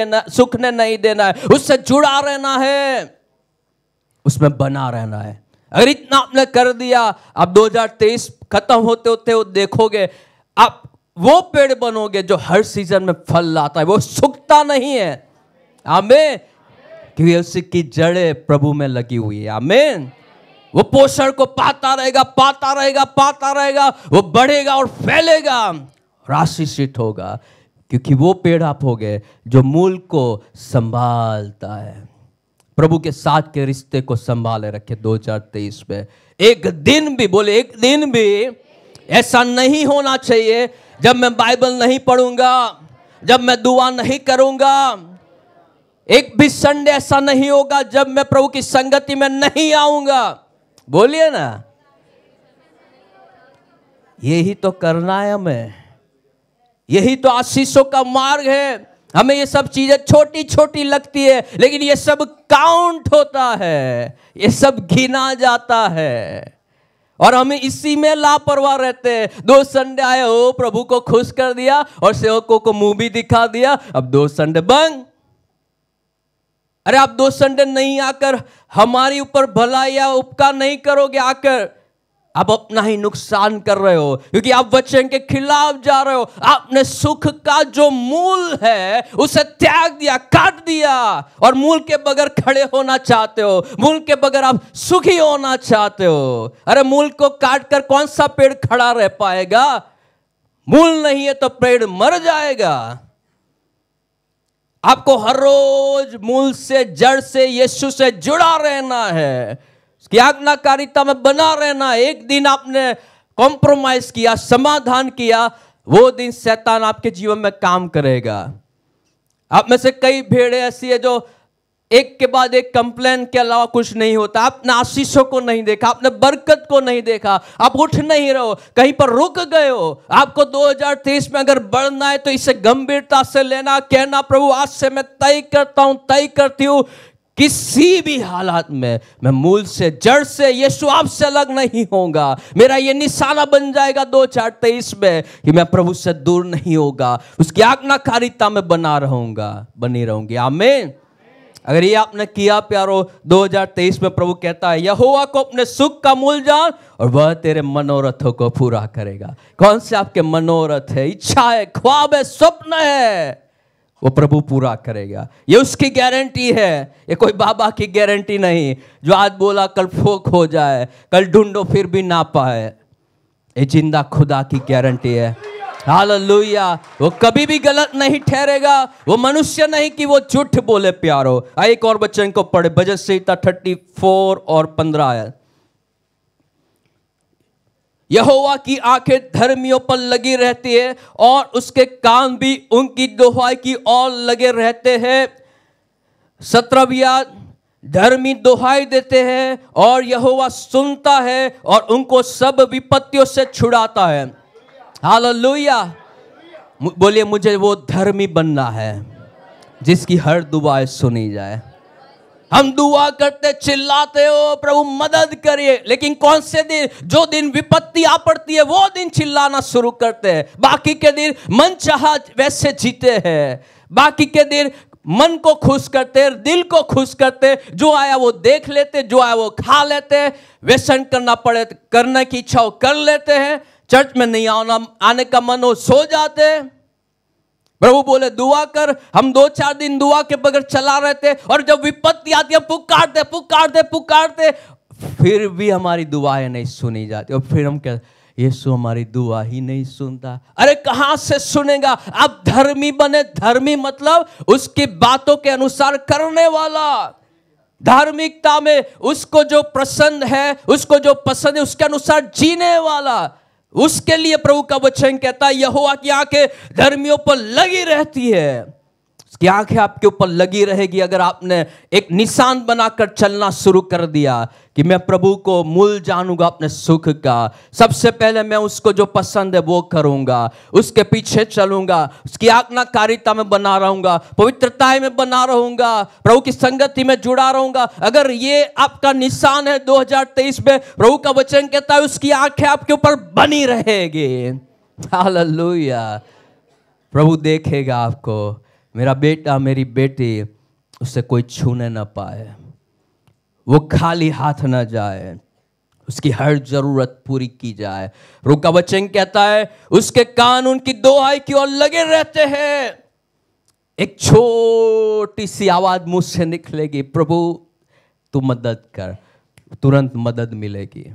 नहीं देना है, उससे जुड़ा रहना है, उसमें बना रहना है। अगर इतना आपने कर दिया, आप 2023 खत्म होते होते वो देखोगे आप वो पेड़ बनोगे जो हर सीजन में फल लाता है, वो सूखता नहीं है। आमीन। क्योंकि उसकी जड़ें प्रभु में लगी हुई है। आमीन। वो पोषण को पाता रहेगा, पाता रहेगा, पाता रहेगा, वो बढ़ेगा और फैलेगा, आशीषित होगा, क्योंकि वो पेड़ आप होगे जो मूल को संभालता है। प्रभु के साथ के रिश्ते को संभाले रखे। 2023 में एक दिन भी, बोले एक दिन भी ऐसा नहीं होना चाहिए जब मैं बाइबल नहीं पढ़ूंगा, जब मैं दुआ नहीं करूंगा, एक भी संडे ऐसा नहीं होगा जब मैं प्रभु की संगति में नहीं आऊंगा। बोलिए ना, यही तो करना है हमें, यही तो आशीषों का मार्ग है। हमें ये सब चीजें छोटी छोटी लगती है, लेकिन ये सब काउंट होता है, ये सब गिना जाता है, और हमें इसी में लापरवाह रहते हैं। 2 संडे आए, हो प्रभु को खुश कर दिया और सेवकों को मुंह भी दिखा दिया, अब 2 संडे बंद। अरे आप 2 संडे नहीं आकर हमारी ऊपर भला या उपकार नहीं करोगे, आकर आप अपना ही नुकसान कर रहे हो, क्योंकि आप वचन के खिलाफ जा रहे हो। आपने सुख का जो मूल है उसे त्याग दिया, काट दिया, और मूल के बगैर खड़े होना चाहते हो, मूल के बगैर आप सुखी होना चाहते हो। अरे मूल को काट कर कौन सा पेड़ खड़ा रह पाएगा? मूल नहीं है तो पेड़ मर जाएगा। आपको हर रोज मूल से, जड़ से, यीशु से जुड़ा रहना है, उसकी आज्ञाकारिता में बना रहना। एक दिन आपने कॉम्प्रोमाइज किया, समाधान किया, वो दिन शैतान आपके जीवन में काम करेगा। आप में से कई भेड़ें ऐसी है जो एक के बाद एक कंप्लेन के अलावा कुछ नहीं होता। आपने आशीषों को नहीं देखा, आपने बरकत को नहीं देखा, आप उठ नहीं रहे हो, कहीं पर रुक गए हो। आपको 2023 में अगर बढ़ना है तो इसे गंभीरता से लेना, कहना प्रभु आज से मैं तय करता हूं, तय करती हूं, किसी भी हालात में मैं मूल से, जड़ से, यीशु आपसे अलग नहीं होगा। मेरा ये निशाना बन जाएगा 2023 में कि मैं प्रभु से दूर नहीं होगा, उसकी आज्ञाकारिता में बना रहूंगा, बनी रहूंगी। आमीन। अगर ये आपने किया प्यारो, 2023 में प्रभु कहता है यहोवा को अपने सुख का मूल जान और वह तेरे मनोरथों को पूरा करेगा। कौन से आपके मनोरथ है, इच्छा है, ख्वाब है, स्वप्न है, वो प्रभु पूरा करेगा। ये उसकी गारंटी है, ये कोई बाबा की गारंटी नहीं जो आज बोला कल फोक हो जाए, कल ढूंढो फिर भी ना पाए। ये जिंदा खुदा की गारंटी है। हालेलुया। वो कभी भी गलत नहीं ठहरेगा, वो मनुष्य नहीं कि वो झूठ बोले। प्यारो एक और वचन को पढ़े, भजन संहिता 34 और 15 है। यहोवा की आंखें धर्मियों पर लगी रहती है और उसके कान भी उनकी दुहाई की ओर लगे रहते हैं। 17 धर्मी दुहाई देते हैं और यहोवा सुनता है और उनको सब विपत्तियों से छुड़ाता है। हालेलुया। बोलिए, मुझे वो धर्मी बनना है जिसकी हर दुआएं सुनी जाए। हम दुआ करते, चिल्लाते हो प्रभु मदद करिए, लेकिन कौन से दिन, जो दिन विपत्ति आ पड़ती है वो दिन चिल्लाना शुरू करते हैं। बाकी के दिन मन चाहा वैसे जीते हैं, बाकी के दिन मन को खुश करते, दिल को खुश करते, जो आया वो देख लेते, जो आया वो खा लेते, व्यसन करना पड़े करने की इच्छा हो कर लेते हैं, चर्च में नहीं आने का मन हो सो जाते। प्रभु बोले दुआ कर, हम 2-4 दिन दुआ के बगैर चला रहे थे, और जब विपत्ति आती है पुकारते पुकारते पुकारते, फिर भी हमारी दुआएं नहीं सुनी जाती, और फिर हम कहते यीशु हमारी दुआ ही नहीं सुनता। अरे कहां से सुनेगा? आप धर्मी बने। धर्मी मतलब उसकी बातों के अनुसार करने वाला। धार्मिकता में उसको जो पसंद है, उसको जो पसंद है, उसके अनुसार जीने वाला। उसके लिए प्रभु का वचन कहता है यहोवा की आंखें धर्मियों पर लगी रहती है। उसकी आंखें आपके ऊपर लगी रहेगी अगर आपने एक निशान बनाकर चलना शुरू कर दिया कि मैं प्रभु को मूल जानूंगा अपने सुख का। सबसे पहले मैं उसको जो पसंद है वो करूंगा, उसके पीछे चलूंगा, उसकी आज्ञाकारिता में बना रहूंगा, पवित्रता में बना रहूंगा, प्रभु की संगति में जुड़ा रहूंगा। अगर ये आपका निशान है 2023 में, प्रभु का वचन कहता है उसकी आंखें आपके ऊपर बनी रहेगी। हालेलुया। प्रभु देखेगा आपको, मेरा बेटा मेरी बेटी, उसे कोई छूने ना पाए, वो खाली हाथ ना जाए, उसकी हर जरूरत पूरी की जाए। प्रभु का वचन कहता है उसके कान उनकी दुहाई की ओर लगे रहते हैं। एक छोटी सी आवाज मुझ से निकलेगी, प्रभु तू मदद कर, तुरंत मदद मिलेगी।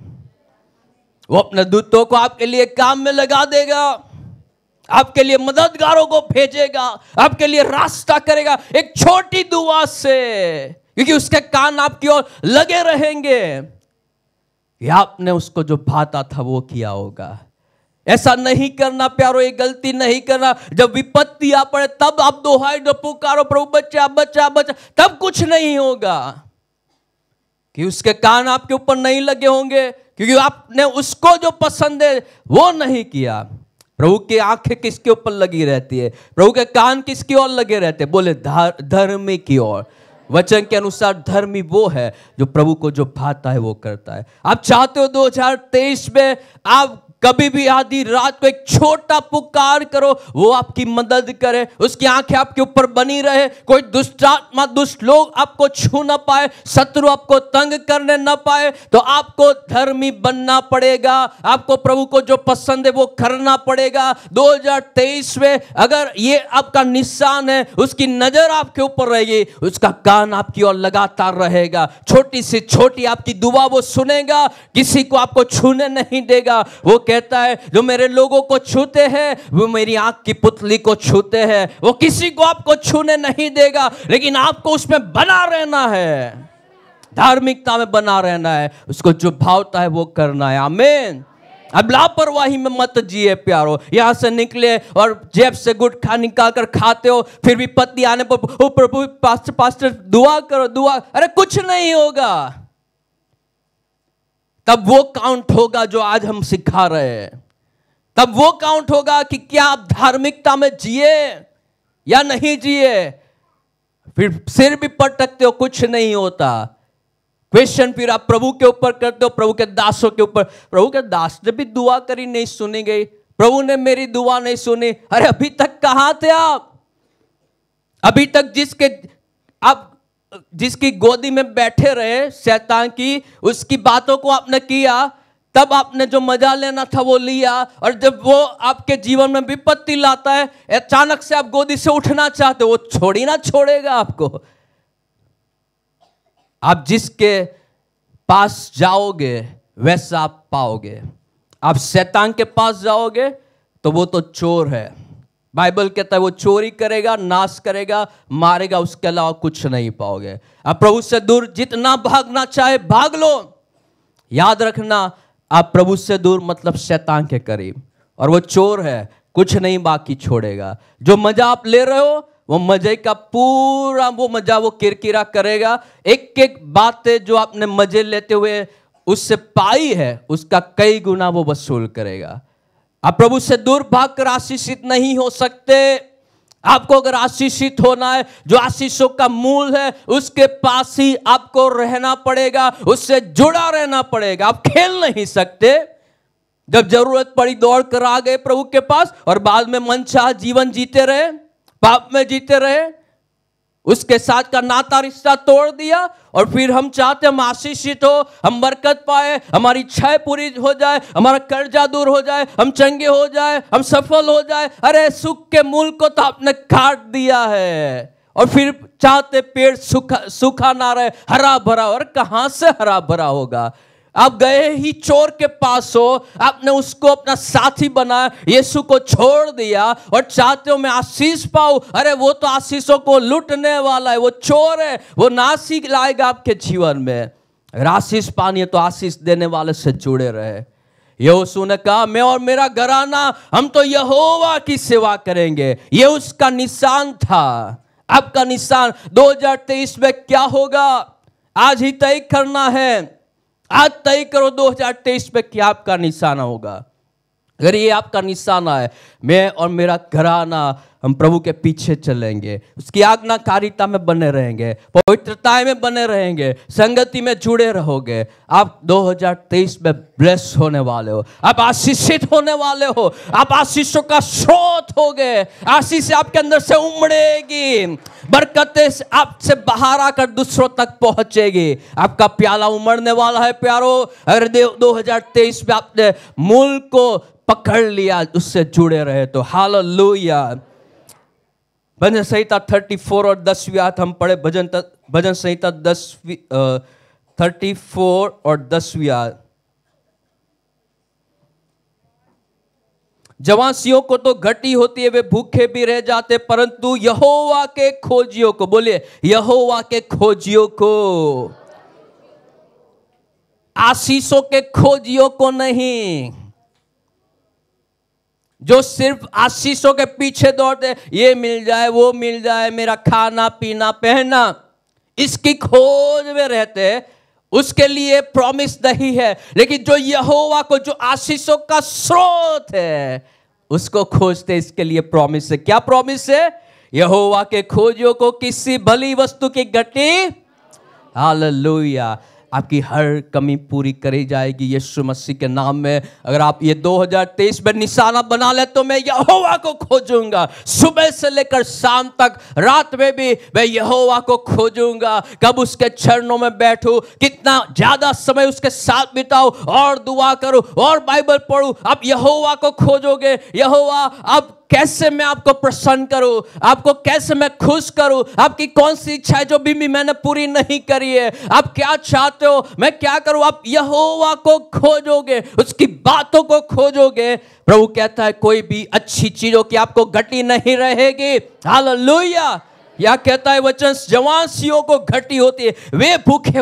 वो अपने दूतों को आपके लिए काम में लगा देगा, आपके लिए मददगारों को भेजेगा, आपके लिए रास्ता करेगा एक छोटी दुआ से, क्योंकि उसके कान आपकी ओर लगे रहेंगे। या आपने उसको जो भाता था वो किया होगा। ऐसा नहीं करना प्यारो, ये गलती नहीं करना। जब विपत्ति आ पड़े तब आप दुहाई दो, पुकारो प्रभु बच्चा बच्चा बच्चा, तब कुछ नहीं होगा, कि उसके कान आपके ऊपर नहीं लगे होंगे, क्योंकि आपने उसको जो पसंद है वो नहीं किया। प्रभु की आंखें किसके ऊपर लगी रहती है? प्रभु के कान किसकी ओर लगे रहते हैं? बोले धर्मी की ओर। वचन के अनुसार धर्मी वो है जो प्रभु को जो भाता है वो करता है। आप चाहते हो 2023 में आप कभी भी आधी रात को एक छोटा पुकार करो, वो आपकी मदद करे, उसकी आंखें आपके ऊपर बनी रहे, कोई दुष्ट आत्मा दुष्ट लोग आपको छू ना पाए, शत्रु आपको तंग करने ना पाए। तो आपको धर्मी बनना पड़ेगा, आपको प्रभु को जो पसंद है वो करना पड़ेगा। 2023 में अगर ये आपका निशान है, उसकी नजर आपके ऊपर रहेगी, उसका कान आपकी ओर लगातार रहेगा, छोटी से छोटी आपकी दुआ वो सुनेगा, किसी को आपको छूने नहीं देगा। वो कहता है जो मेरे लोगों को छूते हैं वो मेरी आंख की पुतली को छूते हैं। वो किसी को आपको छूने नहीं देगा, लेकिन आपको उसमें बना रहना है, धार्मिकता में बना रहना है, उसको जो भावता है वो करना है। आमीन। अब लापरवाही में मत जिए प्यारो। यहां से निकले और जेब से गुटखा निकाल कर खाते हो, फिर विपत्ति आने पर ओ प्रभु पास्टर दुआ करो, दुआ, अरे कुछ नहीं होगा। तब वो काउंट होगा जो आज हम सिखा रहे हैं, तब वो काउंट होगा कि क्या आप धार्मिकता में जिए या नहीं जिए। फिर सिर भी पटकते हो, कुछ नहीं होता। क्वेश्चन फिर आप प्रभु के ऊपर करते हो, प्रभु के दासों के ऊपर। प्रभु के दास ने भी दुआ करी, नहीं सुनी गई, प्रभु ने मेरी दुआ नहीं सुनी। अरे अभी तक कहां थे आप? अभी तक जिसकी गोदी में बैठे रहे शैतान की, उसकी बातों को आपने किया, तब आपने जो मजा लेना था वो लिया, और जब वो आपके जीवन में विपत्ति लाता है, अचानक से आप गोदी से उठना चाहते हो, वो छोड़ी ना छोड़ेगा आपको। आप जिसके पास जाओगे वैसा आप पाओगे। आप शैतान के पास जाओगे तो वो तो चोर है, बाइबल कहता है वो चोरी करेगा, नाश करेगा, मारेगा, उसके अलावा कुछ नहीं पाओगे। आप प्रभु से दूर जितना भागना चाहे भाग लो। याद रखना, आप प्रभु से दूर मतलब शैतान के करीब, और वो चोर है, कुछ नहीं बाकी छोड़ेगा। जो मजा आप ले रहे हो वो मजे का पूरा वो मजा वो किरकिरा करेगा। एक एक बातें जो आपने मजे लेते हुए उससे पाई है उसका कई गुना वो वसूल करेगा। आप प्रभु से दूर भागकर आशीषित नहीं हो सकते। आपको अगर आशीषित होना है, जो आशीषों का मूल है उसके पास ही आपको रहना पड़ेगा, उससे जुड़ा रहना पड़ेगा। आप खेल नहीं सकते। जब जरूरत पड़ी दौड़ कर आ गए प्रभु के पास और बाद में मनचाहा जीवन जीते रहे, पाप में जीते रहे, उसके साथ का नाता रिश्ता तोड़ दिया और फिर हम चाहते हम आशीषित हो, हम बरकत पाए, हमारी इच्छाएं पूरी हो जाए, हमारा कर्जा दूर हो जाए, हम चंगे हो जाए, हम सफल हो जाए। अरे सुख के मूल को तो आपने काट दिया है और फिर चाहते पेड़ सूखा ना रहे, हरा भरा। और कहां से हरा भरा होगा? आप गए ही चोर के पास हो, आपने उसको अपना साथी बनाया, यीशु को छोड़ दिया और चाहते हो मैं आशीष पाऊं। अरे वो तो आशीषों को लूटने वाला है, वो चोर है, वो नासी लाएगा आपके जीवन में। अगर आशीष पानी है तो आशीष देने वाले से जुड़े रहे। यहोशू ने कहा मैं और मेरा घराना हम तो यहोवा की सेवा करेंगे। ये उसका निशान था। आपका निशान 2023 में क्या होगा? आज ही तय करना है। आज तय करो 2023 में क्या आपका निशाना होगा। अगर ये आपका निशाना है, मैं और मेरा घराना हम प्रभु के पीछे चलेंगे, उसकी आज्ञाकारिता में बने रहेंगे, पवित्रता में बने रहेंगे, संगति में जुड़े रहोगे, आप 2023 में ब्लेस होने वाले हो। आप आशीषित होने वाले हो। आप आशीषों का स्रोत होगे। आशीष आपके अंदर से उमड़ेगी, बरकतें आपसे बाहर आकर दूसरों तक पहुंचेगी। आपका प्याला उमड़ने वाला है प्यारो। अगर 2023 में आपने मूल को पकड़ लिया, उससे जुड़े रहे तो हालेलुया। भजन संहिता 34 और 10वीं आयत हम पढ़े। भजन संहिता 34 और 10वीं आयत। जवासियों को तो घटी होती है, वे भूखे भी रह जाते, परंतु यहोवा के खोजियों को, बोलिए यहोवा के खोजियों को, आशीषों के खोजियों को नहीं, जो सिर्फ आशीषों के पीछे दौड़ते, ये मिल जाए वो मिल जाए, मेरा खाना पीना पहनना, इसकी खोज में रहते, उसके लिए प्रॉमिस नहीं है। लेकिन जो यहोवा को, जो आशीषों का स्रोत है, उसको खोजते, इसके लिए प्रॉमिस है। क्या प्रॉमिस है? यहोवा के खोजियों को किसी भली वस्तु की घटी, हालेलुया, आपकी हर कमी पूरी करी जाएगी यीशु मसीह के नाम में। अगर आप ये 2023 में निशाना बना ले तो मैं यहोवा को खोजूंगा, सुबह से लेकर शाम तक, रात में भी मैं यहोवा को खोजूंगा। कब उसके चरणों में बैठूं, कितना ज्यादा समय उसके साथ बिताऊं और दुआ करूं और बाइबल पढ़ूं। आप यहोवा को खोजोगे। यहोवा अब कैसे मैं आपको प्रसन्न करूं, आपको कैसे मैं खुश करूं, आपकी कौन सी इच्छा है जो भी मैंने पूरी नहीं करी है, आप क्या चाहते हो मैं क्या करूं। आप यहोवा को खोजोगे, उसकी बातों को खोजोगे। प्रभु कहता है कोई भी अच्छी चीजों की आपको घटी नहीं रहेगी। हालेलुया। या कहता है वचन, जवासियों को घटी होती है, वे भूखे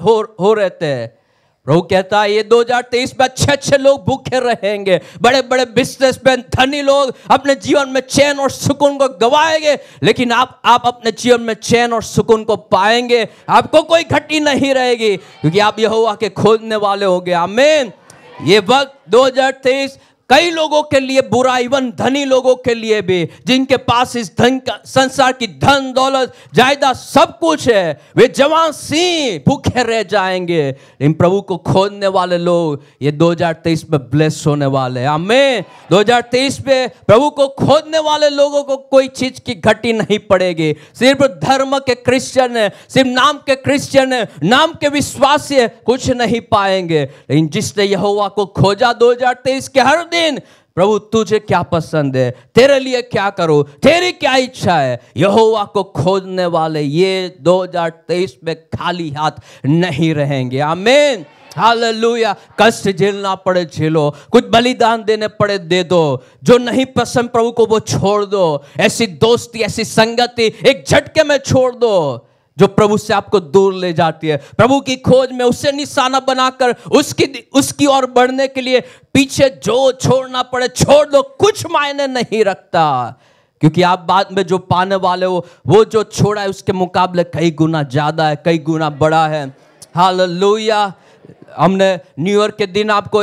हो रहते हैं। प्रभु कहता है ये 2023 में अच्छे अच्छे लोग भूखे रहेंगे, बड़े बड़े बिजनेसमैन, धनी लोग अपने जीवन में चैन और सुकून को गवाएंगे, लेकिन आप अपने जीवन में चैन और सुकून को पाएंगे। आपको कोई घटी नहीं रहेगी, क्योंकि आप यहोवा के खोजने वाले होंगे। आमीन। ये वक्त 2023 कई लोगों के लिए बुरा, इवन धनी लोगों के लिए भी, जिनके पास इस धन का, संसार की धन दौलत जायदाद सब कुछ है, वे जवान सी भूखे रह जाएंगे। लेकिन प्रभु को खोजने वाले लोग ये 2023 में ब्लेस होने वाले हैं। आमीन। 2023 में प्रभु को खोजने वाले लोगों को कोई चीज की घटी नहीं पड़ेगी। सिर्फ धर्म के क्रिश्चियन है, सिर्फ नाम के क्रिश्चियन है, नाम के विश्वासी है, कुछ नहीं पाएंगे। लेकिन जिसने यहोवा को खोजा 2023 के हर दिन, प्रभु तुझे क्या पसंद है, तेरे लिए क्या करो, तेरी क्या इच्छा है, यहोवा को खोजने वाले ये 2023 में खाली हाथ नहीं रहेंगे। आमीन। हालेलुया। कष्ट झेलना पड़े झेलो, कुछ बलिदान देने पड़े दे दो, जो नहीं पसंद प्रभु को वो छोड़ दो। ऐसी दोस्ती, ऐसी संगति एक झटके में छोड़ दो जो प्रभु से आपको दूर ले जाती है। प्रभु की खोज में उसे निशाना बनाकर उसकी ओर बढ़ने के लिए पीछे जो छोड़ना पड़े छोड़ दो, कुछ मायने नहीं रखता। क्योंकि आप बाद में जो पाने वाले हो वो जो छोड़ा है उसके मुकाबले कई गुना ज़्यादा है, कई गुना बड़ा है। हालेलुया। हमने न्यू ईयर के दिन आपको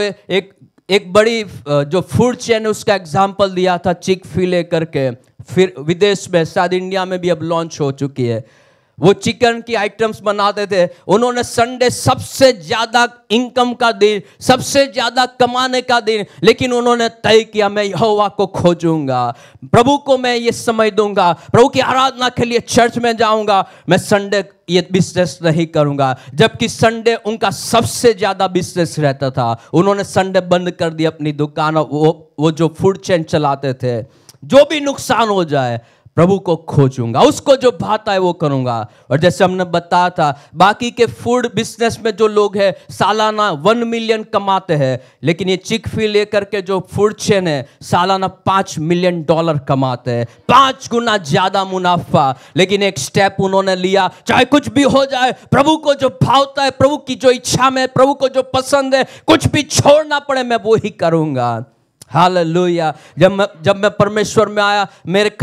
एक बड़ी जो फूड चेन है उसका एग्जाम्पल दिया था, चिक-फील-ए करके। फिर विदेश में, शायद इंडिया में भी अब लॉन्च हो चुकी है। वो चिकन की आइटम्स बनाते थे। उन्होंने संडे सबसे ज्यादा इनकम का दिन, सबसे ज्यादा कमाने का दिन, लेकिन उन्होंने तय किया मैं यहोवा को खोजूंगा, प्रभु को मैं ये समय दूंगा, प्रभु की आराधना के लिए चर्च में जाऊंगा, मैं संडे ये बिजनेस नहीं करूंगा। जबकि संडे उनका सबसे ज्यादा बिजनेस रहता था। उन्होंने संडे बंद कर दी अपनी दुकान। वो जो फूड चेन चलाते थे, जो भी नुकसान हो जाए प्रभु को खोजूंगा, उसको जो भाता है वो करूंगा। और जैसे हमने बताया था, बाकी के फूड बिजनेस में जो लोग हैं सालाना 1 मिलियन कमाते हैं, लेकिन ये चिक-फील-ए करके जो फूड चेन है सालाना $5 मिलियन कमाते हैं, 5 गुना ज्यादा मुनाफा। लेकिन एक स्टेप उन्होंने लिया, चाहे कुछ भी हो जाए, प्रभु को जो भावता है, प्रभु की जो इच्छा में, प्रभु को जो पसंद है, कुछ भी छोड़ना पड़े मैं वो ही करूंगा। हालेलुया। जब मैं परमेश्वर में आया, मेरे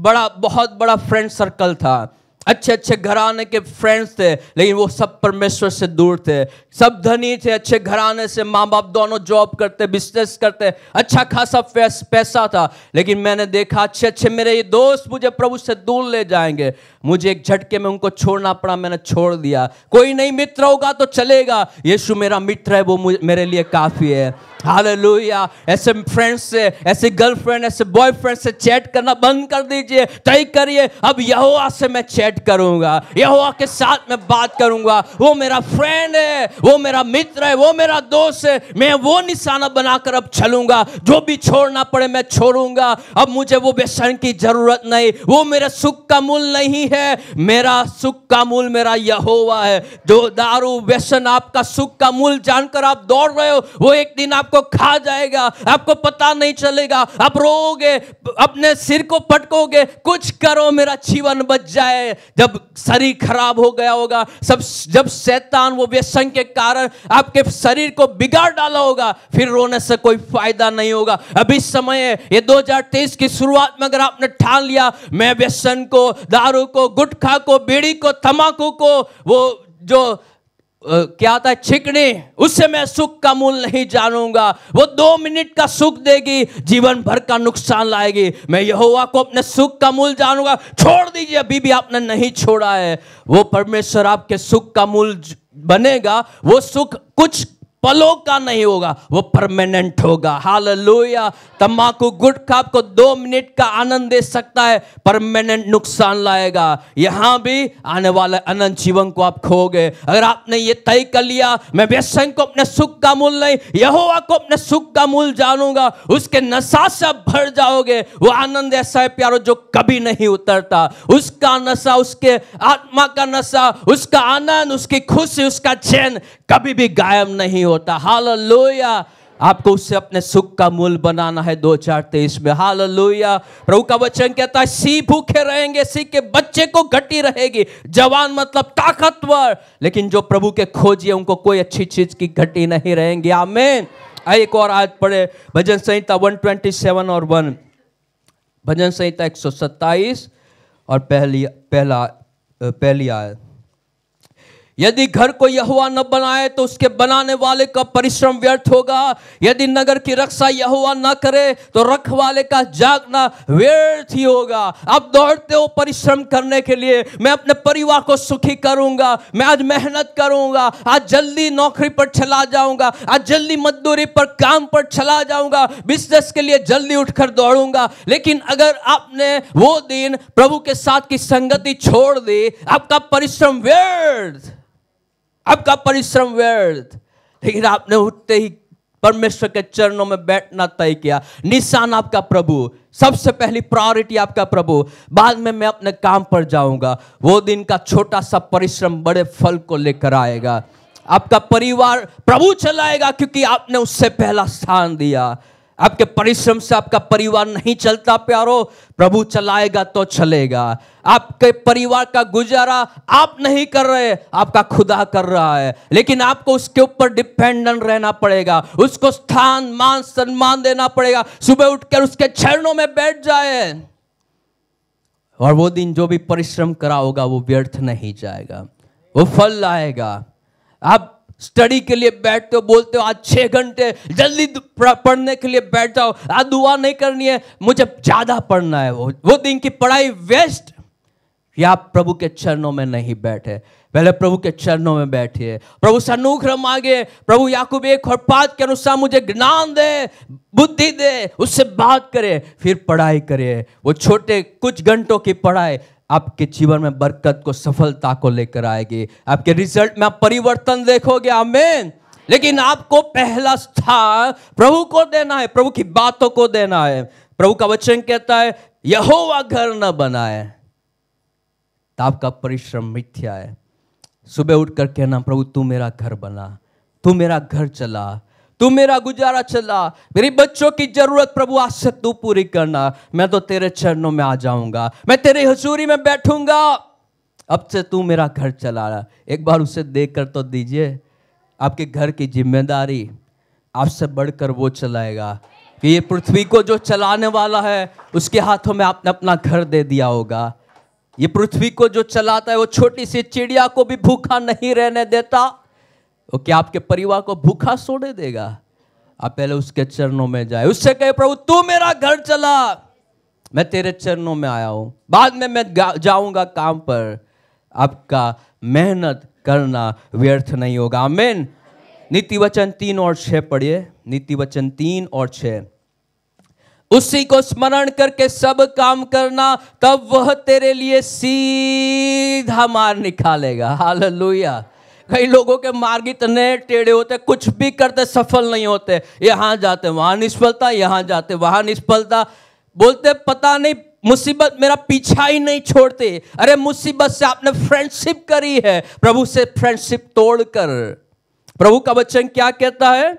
बहुत बड़ा फ्रेंड सर्कल था, अच्छे अच्छे घराने के फ्रेंड्स थे, लेकिन वो सब परमेश्वर से दूर थे। सब धनी थे, अच्छे घराने से, माँ बाप दोनों जॉब करते, बिजनेस करते, अच्छा खासा पैसा था, लेकिन मैंने देखा अच्छे अच्छे मेरे ये दोस्त मुझे प्रभु से दूर ले जाएंगे। मुझे एक झटके में उनको छोड़ना पड़ा, मैंने छोड़ दिया। कोई नहीं मित्र होगा तो चलेगा, यीशु मेरा मित्र है, वो मेरे लिए काफी है। हालेलुया। ऐसे फ्रेंड्स से, ऐसे गर्लफ्रेंड, ऐसे बॉयफ्रेंड से चैट करना बंद कर दीजिए। तय करिए अब यहोवा से मैं चैट करूंगा, यहोवा के साथ मैं बात करूंगा। वो मेरा फ्रेंड है, वो मेरा मित्र है, वो मेरा दोस्त है। मैं वो निशाना बनाकर अब चलूंगा, जो भी छोड़ना पड़े मैं छोड़ूंगा। अब मुझे वो व्यसन की जरूरत नहीं, वो मेरे सुख का मूल नहीं है। मेरा सुख का मूल मेरा यहोवा है। जो दारू व्यसन आपका सुख का मूल जानकर आप दौड़ रहे हो, वो एक दिन आपको खा जाएगा, आपको पता नहीं चलेगा। आप रोओगे, अपने सिर को पटकोगे, कुछ करो मेरा जीवन बच जाए। जब शरीर खराब हो गया होगा, जब शैतान वो व्यसन के कारण आपके शरीर को बिगाड़ डाला होगा, फिर रोने से कोई फायदा नहीं होगा। अभी समय है, ये 2023 की शुरुआत में अगर आपने ठान लिया मैं व्यसन को, दारू को, गुटखा को, बीड़ी को, तंबाकू को, वो जो क्या आता है छिकनी, उससे मैं सुख का मूल नहीं जानूंगा। वो 2 मिनट का सुख देगी, जीवन भर का नुकसान लाएगी। मैं यहोवा को अपने सुख का मूल जानूंगा। छोड़ दीजिए, अभी भी आपने नहीं छोड़ा है। वो परमेश्वर आपके सुख का मूल बनेगा। वो सुख कुछ पलों का नहीं होगा, वो परमानेंट होगा। हालेलुया। तंबाकू, गुटखा आपको 2 मिनट का आनंद दे सकता है, परमानेंट नुकसान लाएगा। यहां भी आने वाले अनंत जीवन को आप खोगे। अगर आपने ये तय कर लिया मैं व्यसन को अपने सुख का मूल नहीं, यहोवा को अपने सुख का मूल जानूंगा, उसके नशा से आप भर जाओगे। वो आनंद ऐसा है प्यारो जो कभी नहीं उतरता। उसका नशा, उसके आत्मा का नशा, उसका आनंद, उसकी खुशी, उसका चैन कभी भी गायब नहीं होता। हालेलुया। आपको उससे अपने सुख का मूल बनाना है 2023 में। हालेलुया। प्रभु का वचन कहता है सी भूखे रहेंगे, सी के बच्चे को घटी रहेगी। जवान मतलब ताकतवर, लेकिन जो प्रभु के खोजिए उनको कोई अच्छी चीज की घटी नहीं रहेंगी। आमीन। एक और आज पढ़े भजन संहिता 127 और 1, भजन संहिता 127 और पहली आयत। यदि घर को यहोवा न बनाए तो उसके बनाने वाले का परिश्रम व्यर्थ होगा। यदि नगर की रक्षा यहोवा न करे तो रखवाले का जागना व्यर्थ ही होगा। आप दौड़ते हो परिश्रम करने के लिए, मैं अपने परिवार को सुखी करूंगा, मैं आज मेहनत करूंगा, आज जल्दी नौकरी पर चला जाऊंगा, आज जल्दी मजदूरी पर काम पर चला जाऊंगा, बिजनेस के लिए जल्दी उठकर दौड़ूंगा। लेकिन अगर आपने वो दिन प्रभु के साथ की संगति छोड़ दी, आपका परिश्रम व्यर्थ, आपका परिश्रम व्यर्थ। लेकिन आपने उठते ही परमेश्वर के चरणों में बैठना तय किया। निशान आपका प्रभु, सबसे पहली प्रायोरिटी आपका प्रभु, बाद में मैं अपने काम पर जाऊंगा। वो दिन का छोटा सा परिश्रम बड़े फल को लेकर आएगा। आपका परिवार प्रभु चलाएगा क्योंकि आपने उससे पहला स्थान दिया। आपके परिश्रम से आपका परिवार नहीं चलता प्यारो, प्रभु चलाएगा तो चलेगा। आपके परिवार का गुजारा आप नहीं कर रहे, आपका खुदा कर रहा है, लेकिन आपको उसके ऊपर डिपेंडेंट रहना पड़ेगा। उसको स्थान, मान, सम्मान देना पड़ेगा। सुबह उठकर उसके चरणों में बैठ जाए। और वो दिन जो भी परिश्रम करा होगा वो व्यर्थ नहीं जाएगा, वो फल लाएगा। आप स्टडी के लिए बैठते हो, बोलते हो आज 6 घंटे जल्दी पढ़ने के लिए बैठ जाओ, आज दुआ नहीं करनी है, मुझे ज्यादा पढ़ना है, वो दिन की पढ़ाई वेस्ट। या आप प्रभु के चरणों में नहीं बैठे, पहले प्रभु के चरणों में बैठिए, प्रभु सन्मुख मांगे, प्रभु याकूब 1:5 के अनुसार मुझे ज्ञान दे, बुद्धि दे, उससे बात करे, फिर पढ़ाई करे। वो छोटे कुछ घंटों की पढ़ाई आपके जीवन में बरकत को, सफलता को लेकर आएगी। आपके रिजल्ट में आप परिवर्तन देखोगे, आमीन। लेकिन आपको पहला स्थान प्रभु को देना है, प्रभु की बातों को देना है। प्रभु का वचन कहता है यहोवा घर न बनाए तो आपका परिश्रम मिथ्या है। सुबह उठकर कहना प्रभु तू मेरा घर बना, तू मेरा घर चला, तू मेरा गुजारा चला, मेरी बच्चों की जरूरत प्रभु आज से तू पूरी करना। मैं तो तेरे चरणों में आ जाऊंगा, मैं तेरे हजूरी में बैठूंगा, अब से तू मेरा घर चला। एक बार उसे देख कर तो दीजिए। आपके घर की जिम्मेदारी आपसे बढ़कर वो चलाएगा कि ये पृथ्वी को जो चलाने वाला है उसके हाथों में आपने अपना घर दे दिया होगा। ये पृथ्वी को जो चलाता है वो छोटी सी चिड़िया को भी भूखा नहीं रहने देता, वो क्या आपके परिवार को भूखा छोड़ देगा? आप पहले उसके चरणों में जाए, उससे कहे प्रभु तू मेरा घर चला, मैं तेरे चरणों में आया हूं, बाद में मैं जाऊंगा काम पर। आपका मेहनत करना व्यर्थ नहीं होगा, आमीन। नीति वचन 3 और 6 पढ़िए, नीति वचन 3 और 6। उसी को स्मरण करके सब काम करना, तब वह तेरे लिए सीधा मार्ग निकालेगा। हालेलुया। कई लोगों के मार्ग इतने टेढ़े होते, कुछ भी करते सफल नहीं होते, यहां जाते वहां निष्फलता, यहां जाते वहां निष्फलता, बोलते पता नहीं मुसीबत मेरा पीछा ही नहीं छोड़ते। अरे मुसीबत से आपने फ्रेंडशिप करी है, प्रभु से फ्रेंडशिप तोड़कर। प्रभु का वचन क्या कहता है?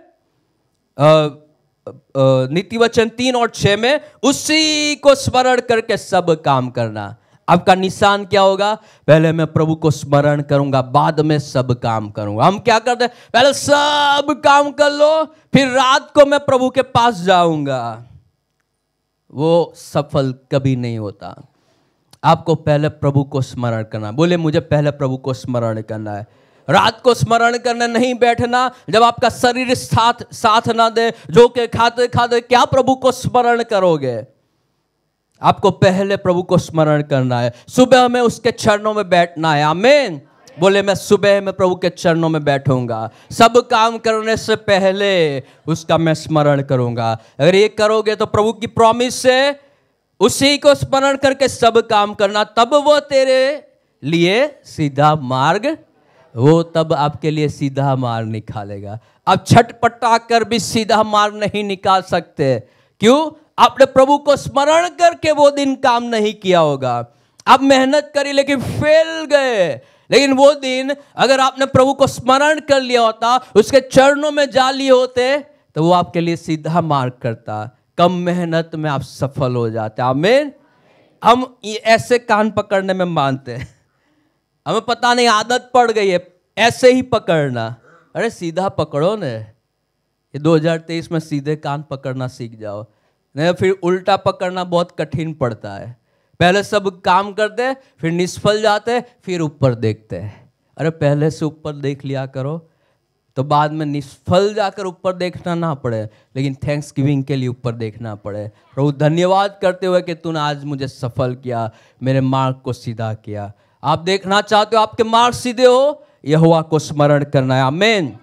नीति वचन 3 और 6 में उसी को स्मरण करके सब काम करना। आपका निशान क्या होगा? पहले मैं प्रभु को स्मरण करूंगा, बाद में सब काम करूंगा। हम क्या करते हैं? पहले सब काम कर लो, फिर रात को मैं प्रभु के पास जाऊंगा। वो सफल कभी नहीं होता। आपको पहले प्रभु को स्मरण करना। बोले मुझे पहले प्रभु को स्मरण करना है। रात को स्मरण करने नहीं बैठना जब आपका शरीर साथ ना दे, जो के खाते खाते क्या प्रभु को स्मरण करोगे? आपको पहले प्रभु को स्मरण करना है। सुबह में उसके चरणों में बैठना है, आमीन। बोले मैं सुबह में प्रभु के चरणों में बैठूंगा, सब काम करने से पहले उसका मैं स्मरण करूंगा। अगर ये करोगे तो प्रभु की प्रॉमिस से उसी को स्मरण करके सब काम करना, तब वो तेरे लिए सीधा मार्ग, वो तब आपके लिए सीधा मार्ग निकालेगा। आप छटपटा कर भी सीधा मार्ग नहीं निकाल सकते। क्यों? आपने प्रभु को स्मरण करके वो दिन काम नहीं किया होगा। आप मेहनत करी लेकिन फेल गए। लेकिन वो दिन अगर आपने प्रभु को स्मरण कर लिया होता, उसके चरणों में जा लिए होते, तो वो आपके लिए सीधा मार्ग करता। कम मेहनत में आप सफल हो जाते, आमीन। हम ऐसे कान पकड़ने में मानते हैं, हमें पता नहीं आदत पड़ गई है ऐसे ही पकड़ना। अरे सीधा पकड़ो ने, ये 2023 में सीधे कान पकड़ना सीख जाओ, नहीं फिर उल्टा पकड़ना बहुत कठिन पड़ता है। पहले सब काम करते, फिर निष्फल जाते, फिर ऊपर देखते हैं। अरे पहले से ऊपर देख लिया करो, तो बाद में निष्फल जाकर ऊपर देखना ना पड़े, लेकिन थैंक्स गिविंग के लिए ऊपर देखना पड़े। प्रभु धन्यवाद करते हुए कि तूने आज मुझे सफल किया, मेरे मार्ग को सीधा किया। आप देखना चाहते हो आपके मार्ग सीधे हो, यहोवा को स्मरण करना है, आमीन।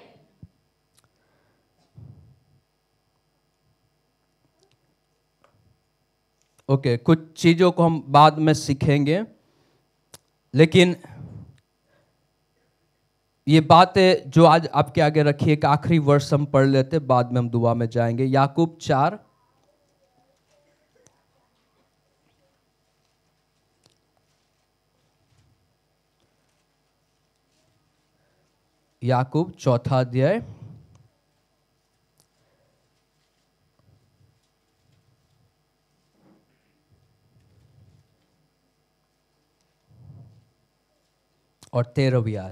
ओके, कुछ चीजों को हम बाद में सीखेंगे, लेकिन ये बातें जो आज आपके आगे रखी है, एक आखिरी वर्ष हम पढ़ लेते, बाद में हम दुआ में जाएंगे। याकूब 4 याकूब 4 अध्याय और 13वीं आयत।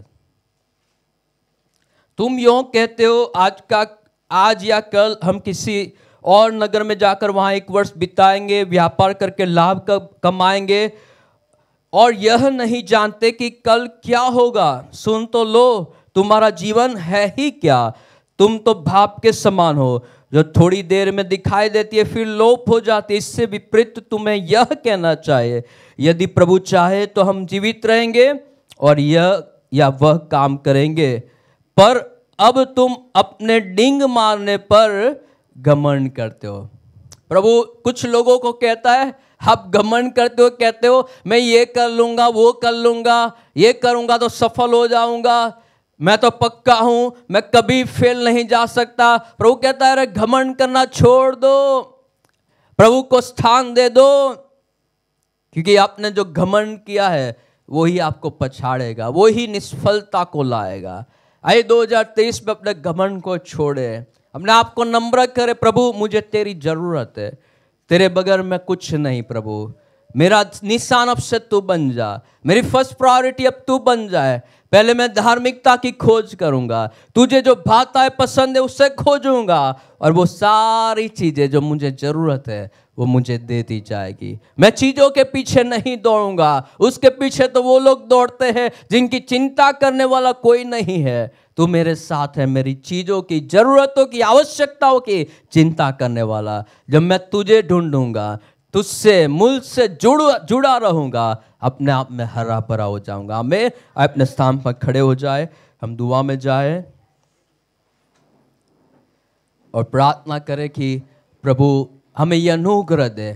तुम यों कहते हो आज या कल हम किसी और नगर में जाकर वहाँ 1 वर्ष बिताएंगे, व्यापार करके लाभ कमाएंगे और यह नहीं जानते कि कल क्या होगा। सुन तो लो, तुम्हारा जीवन है ही क्या? तुम तो भाप के समान हो जो थोड़ी देर में दिखाई देती है फिर लोप हो जाती है। इससे विपरीत तुम्हें यह कहना चाहिए, यदि प्रभु चाहे तो हम जीवित रहेंगे और यह या वह काम करेंगे। पर अब तुम अपने डींग मारने पर घमंड करते हो। प्रभु कुछ लोगों को कहता है, आप घमंड करते हो, कहते हो मैं ये कर लूंगा, वो कर लूंगा, ये करूंगा तो सफल हो जाऊंगा, मैं तो पक्का हूं, मैं कभी फेल नहीं जा सकता। प्रभु कहता है अरे घमंड करना छोड़ दो, प्रभु को स्थान दे दो, क्योंकि आपने जो घमंड किया है वो ही आपको पछाड़ेगा, वो ही निष्फलता को लाएगा। आइए 2023 में अपने घमंड को छोड़े, अपने आप को नम्र करे। प्रभु मुझे तेरी जरूरत है, तेरे बगैर मैं कुछ नहीं। प्रभु मेरा निशान अब से तू बन जा, मेरी फर्स्ट प्रायोरिटी अब तू बन जाए। पहले मैं धार्मिकता की खोज करूंगा, तुझे जो भाता है पसंद है उससे खोजूंगा, और वो सारी चीजें जो मुझे जरूरत है वो मुझे दे दी जाएगी। मैं चीजों के पीछे नहीं दौड़ूंगा, उसके पीछे तो वो लोग दौड़ते हैं जिनकी चिंता करने वाला कोई नहीं है। तू मेरे साथ है, मेरी चीजों की, जरूरतों की, आवश्यकताओं की चिंता करने वाला। जब मैं तुझे ढूंढूंगा, तुझसे मूल से जुड़ा रहूंगा, अपने आप में हरा भरा हो जाऊंगा। मैं अपने स्थान पर खड़े हो जाए, हम दुआ में जाए और प्रार्थना करें कि प्रभु हमें यह अनुग्रह दे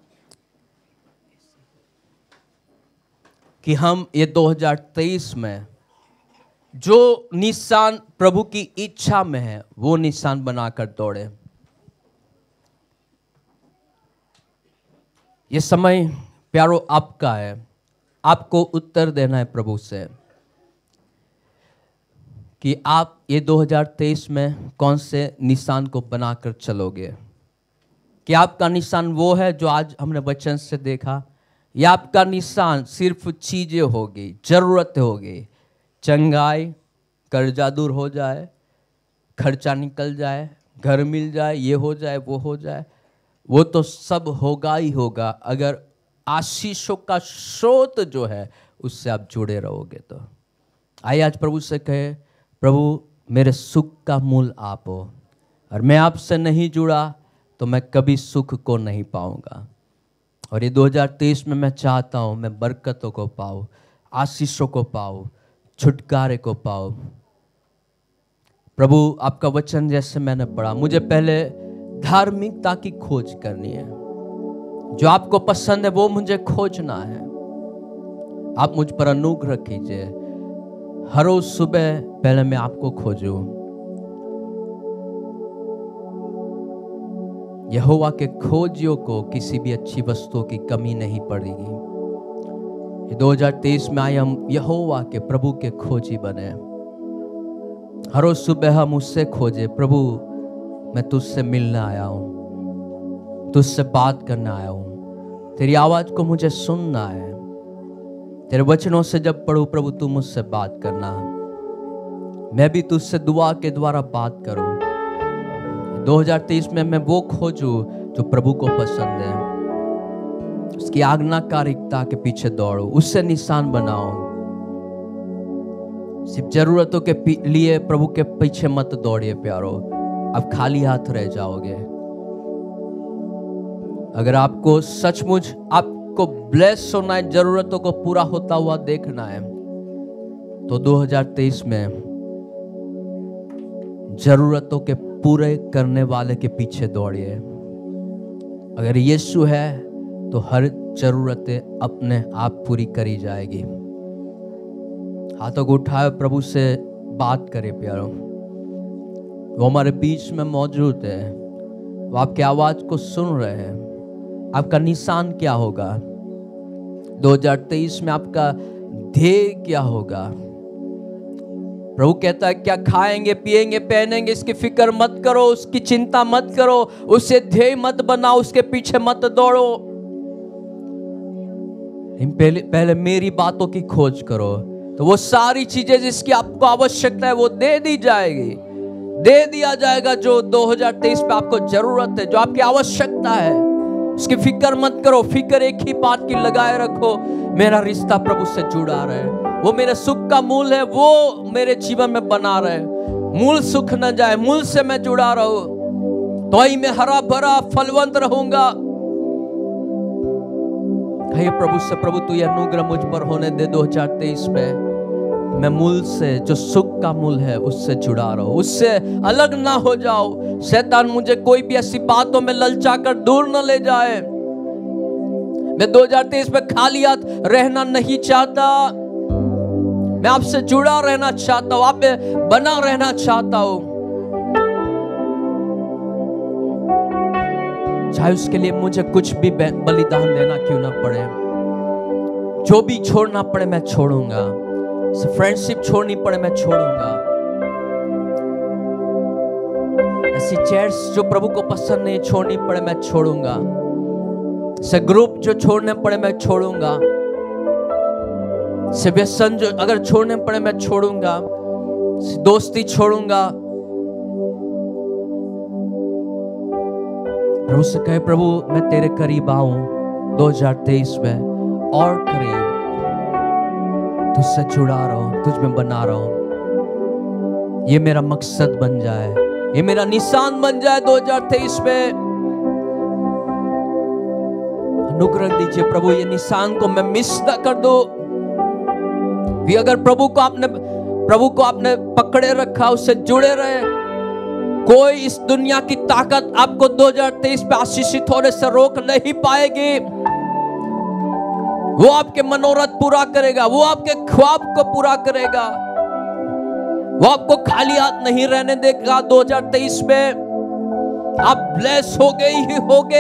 कि हम ये 2023 में जो निशान प्रभु की इच्छा में है वो निशान बनाकर दौड़े। ये समय प्यारो आपका है, आपको उत्तर देना है प्रभु से कि आप ये 2023 में कौन से निशान को बनाकर चलोगे। कि आपका निशान वो है जो आज हमने वचन से देखा, या आपका निशान सिर्फ चीजें होगी, जरूरत होगी, चंगाई, कर्जा दूर हो जाए, खर्चा निकल जाए, घर मिल जाए, ये हो जाए, वो हो जाए। वो तो सब होगा ही होगा अगर आशीषों का स्रोत जो है उससे आप जुड़े रहोगे तो। आइए आज प्रभु से कहे, प्रभु मेरे सुख का मूल आप हो, और मैं आपसे नहीं जुड़ा तो मैं कभी सुख को नहीं पाऊंगा। और ये 2023 में मैं चाहता हूँ मैं बरकतों को पाऊँ, आशीषों को पाऊँ, छुटकारे को पाऊँ। प्रभु आपका वचन जैसे मैंने पढ़ा, मुझे पहले धार्मिकता की खोज करनी है, जो आपको पसंद है वो मुझे खोजना है। आप मुझ पर अनुग्रह कीजिए, हर रोज सुबह पहले मैं आपको खोजूं। यहोवा के खोजियों को किसी भी अच्छी वस्तु की कमी नहीं पड़ेगी। ये 2023 में आए हम यहोवा के, प्रभु के खोजी बने। हर रोज सुबह हम उससे खोजे, प्रभु मैं तुझसे मिलने आया हूँ, तुझसे बात करने आया हूँ, तेरी आवाज को मुझे सुनना है। तेरे वचनों से जब पढ़ूं प्रभु तू मुझसे बात करना, मैं भी तुझसे दुआ के द्वारा बात करूं। 2023 में मैं वो खोजूं जो प्रभु को पसंद है, उसकी आज्ञाकारिता के पीछे दौड़ूं, उससे निशान बनाऊं। सिर्फ जरूरतों के लिए प्रभु के पीछे मत दौड़िए प्यारो, आप खाली हाथ रह जाओगे। अगर आपको सचमुच आपको ब्लेस होना है, जरूरतों को पूरा होता हुआ देखना है, तो 2023 में जरूरतों के पूरे करने वाले के पीछे दौड़िए। अगर यीशु है तो हर जरूरतें अपने आप पूरी करी जाएगी। हाथों को उठाए प्रभु से बात करे प्यारो, वो हमारे बीच में मौजूद है, वो आपकी आवाज को सुन रहे हैं। आपका निशान क्या होगा 2023 में, आपका ध्येय क्या होगा? प्रभु कहता है क्या खाएंगे, पिएंगे, पहनेंगे इसकी फिक्र मत करो, उसकी चिंता मत करो, उससे ध्येय मत बनाओ, उसके पीछे मत दौड़ो। पहले मेरी बातों की खोज करो, तो वो सारी चीजें जिसकी आपको आवश्यकता है वो दे दी जाएगी, दे दिया जाएगा जो 2023 पे आपको जरूरत है, जो आपकी आवश्यकता है। उसकी फिक्र मत करो, फिक्र एक ही बात की लगाए रखो, मेरा रिश्ता प्रभु से जुड़ा रहे, वो मेरे सुख का मूल है, वो मेरे जीवन में बना रहे, मूल सुख न जाए, मूल से मैं जुड़ा रहूं, तो ही मैं हरा भरा फलवंत रहूंगा। कहिए प्रभु से, प्रभु तू ये अनुग्रह मुझ पर होने दे 2023 में, मैं मूल से, जो सुख का मूल है उससे जुड़ा रहूं, उससे अलग ना हो जाओ। शैतान मुझे कोई भी ऐसी बातों में ललचा कर दूर न ले जाए। मैं 2023 में खाली हाथ रहना नहीं चाहता, मैं आपसे जुड़ा रहना चाहता हूं, आप में बना रहना चाहता हूं। चाहे उसके लिए मुझे कुछ भी बलिदान देना क्यों ना पड़े, जो भी छोड़ना पड़े मैं छोड़ूंगा, फ्रेंडशिप छोड़नी पड़े मैं छोड़ूंगा, ऐसी चेयर्स जो प्रभु को पसंद नहीं छोड़नी पड़े मैं छोड़ूंगा, ऐसे ग्रुप जो छोड़ने पड़े मैं छोड़ूंगा, ऐसे व्यसन जो अगर छोड़ने पड़े मैं छोड़ूंगा, दोस्ती छोड़ूंगा। प्रभु से कहे, प्रभु मैं तेरे करीब आऊं 2023 में, और करीब तुझसे जुड़ा रहूं, तुझ में बना रहूं, ये मेरा मकसद बन जाए, ये मेरा निशान बन जाए 2023 में। अनुग्रह दीजिए प्रभु, ये निशान को मैं मिस न कर दूं। भी अगर प्रभु को आपने पकड़े रखा, उससे जुड़े रहे, कोई इस दुनिया की ताकत आपको 2023 पे आशीषित होने से रोक नहीं पाएगी। वो आपके मनोरथ पूरा करेगा, वो आपके ख्वाब को पूरा करेगा, वो आपको खाली हाथ नहीं रहने देगा 2023 में। आप ब्लेस हो गए ही होगे।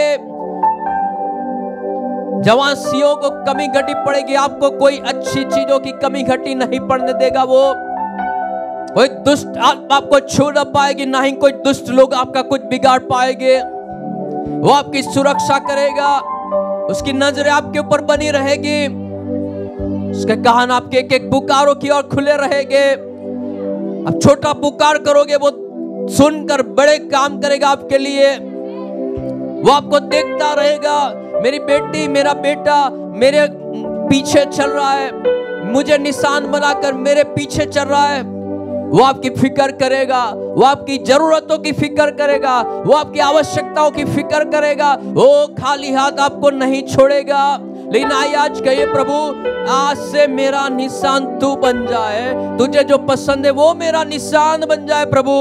जवान सियों को कमी घटी पड़ेगी, आपको कोई अच्छी चीजों की कमी घटी नहीं पड़ने देगा। वो कोई दुष्ट आपको छू न पाएगी, ना ही कोई दुष्ट लोग आपका कुछ बिगाड़ पाएंगे। वो आपकी सुरक्षा करेगा, उसकी नजरें आपके ऊपर बनी रहेगी, उसके कान आपके एक एक पुकारों की ओर खुले रहेंगे। आप छोटा पुकार करोगे, वो सुनकर बड़े काम करेगा आपके लिए। वो आपको देखता रहेगा, मेरी बेटी मेरा बेटा मेरे पीछे चल रहा है, मुझे निशान बनाकर मेरे पीछे चल रहा है। वो आपकी फिक्र करेगा, वो आपकी जरूरतों की फिक्र करेगा, वो आपकी आवश्यकताओं की फिक्र करेगा। वो खाली हाथ आपको नहीं छोड़ेगा। लेकिन आज कहिए, प्रभु आज से मेरा निशान तू बन जाए, तुझे जो पसंद है वो मेरा निशान बन जाए। प्रभु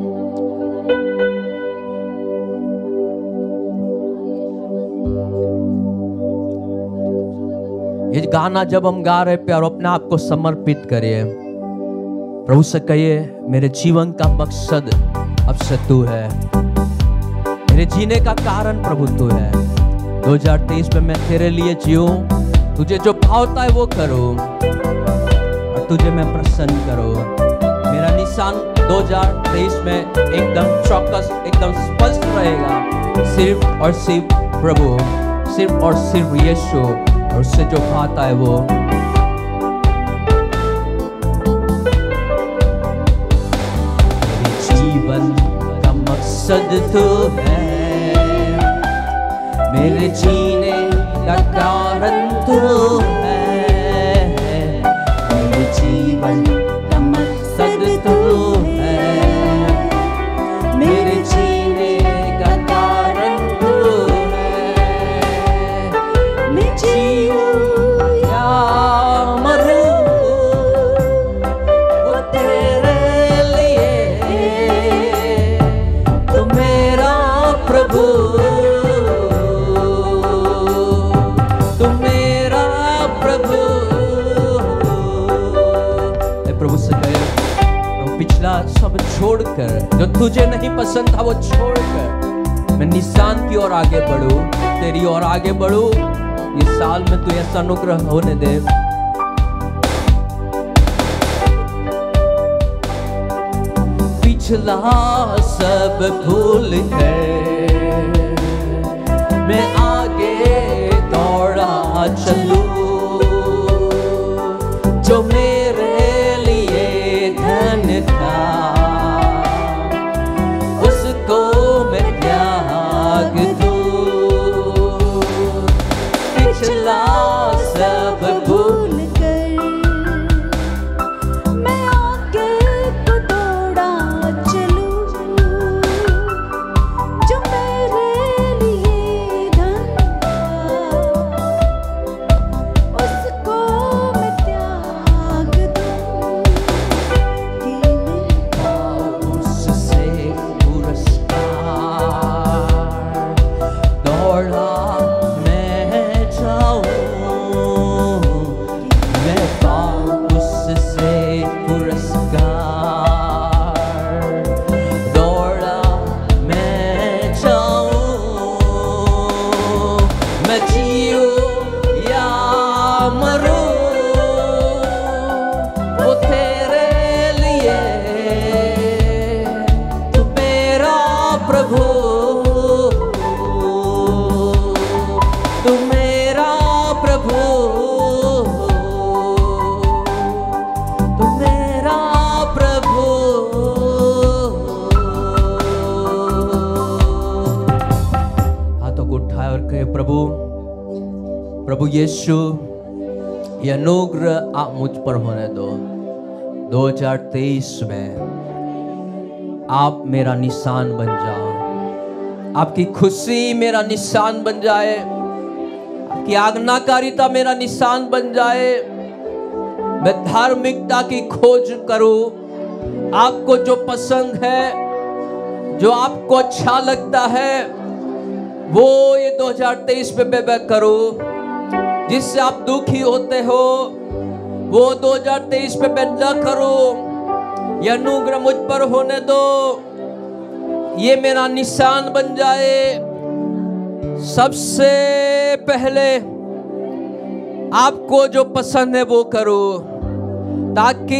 ये गाना जब हम गा रहे प्यार, अपने आप को समर्पित करिए। प्रभु से कहिए, मेरे जीवन का मकसद अब से तू है, मेरे जीने का कारण प्रभु तू है। 2023 में मैं तेरे लिए जीऊं, तुझे जो भावता है वो करूं और तुझे मैं प्रसन्न करूं। मेरा निशान 2023 में एकदम चौकस, एकदम स्पष्ट रहेगा, सिर्फ और सिर्फ प्रभु, सिर्फ और सिर्फ यीशु, और उससे जो भाता है वो। जीवन का मकसद तू है, मेरे जीने का कारण तू है, मेरे जीवन का मकसद तू है, मेरे जीने का कारण तू है। मैं जीऊं या मरूं वो तेरे लिए, तू मेरा प्रभु, तू मेरा प्रभु। प्रभु से कहे, प्रभु पिछला सब छोड़कर, जो तुझे नहीं पसंद था वो छोड़कर मैं निशान की ओर आगे बढ़ूं, तेरी ओर आगे बढ़ूं। ये साल में तू ऐसा अनुग्रह होने दे। पिछला सब भूल कर मैं आगे दौड़ा चलूं, जो मेरे लिए धन था पिछला सब भूल कर मैं आगे को दौड़ा चलूं, जो मेरे लिए धन उसको मैं त्याग दूं। कि मैं उससे पुरस्कार दौड़ा मैं जाऊं, मैं पाऊं उससे पुरस्कार दौड़ा मैं जाऊं, मैं जीऊं या मरूं वो तेरे लिए, तू मेरा प्रभु, तू मेरा प्रभु, तू मेरा प्रभु। हाथों को उठाए और कहे प्रभु, प्रभु यीशु ये अनुग्रह आप मुझ पर होने दो। 2023 में आप मेरा निशान बन जाओ, आपकी खुशी मेरा निशान बन जाए, आपकी आज्ञाकारिता मेरा निशान बन जाए। मैं धार्मिकता की खोज करूं, आपको जो पसंद है, जो आपको अच्छा लगता है, वो ये 2023 में मैं करूं। जिससे आप दुखी होते हो वो 2023 में मैं न करूं। यह अनुग्रह मुझ पर होने दो, ये मेरा निशान बन जाए। सबसे पहले आपको जो पसंद है वो करूं, ताकि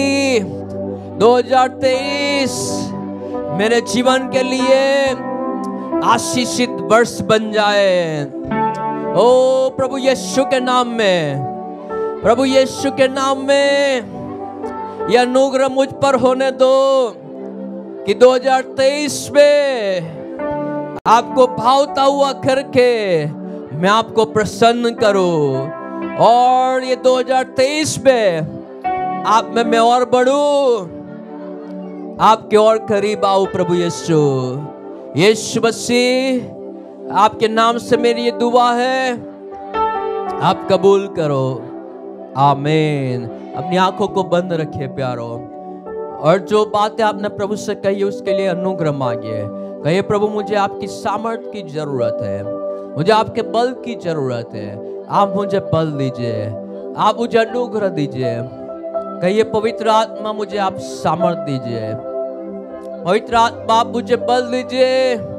2023 मेरे जीवन के लिए आशीषित वर्ष बन जाए। ओ प्रभु यीशु के नाम में, प्रभु यीशु के नाम में यह अनुग्रह मुझ पर होने दो कि 2023 में आपको भावता हुआ करके मैं आपको प्रसन्न करूं, और ये 2023 में आप में मैं और बढ़ूं, आपके और करीब आऊं। प्रभु यीशु, यीशु मसीह, आपके नाम से मेरी ये दुआ है, आप कबूल करो। आमीन। अपनी आंखों को बंद रखिए प्यारो, और जो बातें आपने प्रभु से कही उसके लिए अनुग्रह मांगिए। कहिए प्रभु मुझे आपकी सामर्थ की जरूरत है, मुझे आपके बल की जरूरत है। आप मुझे बल दीजिए, आप मुझे अनुग्रह दीजिए। कहिए पवित्र आत्मा मुझे आप सामर्थ दीजिए, पवित्र आत्मा आप मुझे बल दीजिए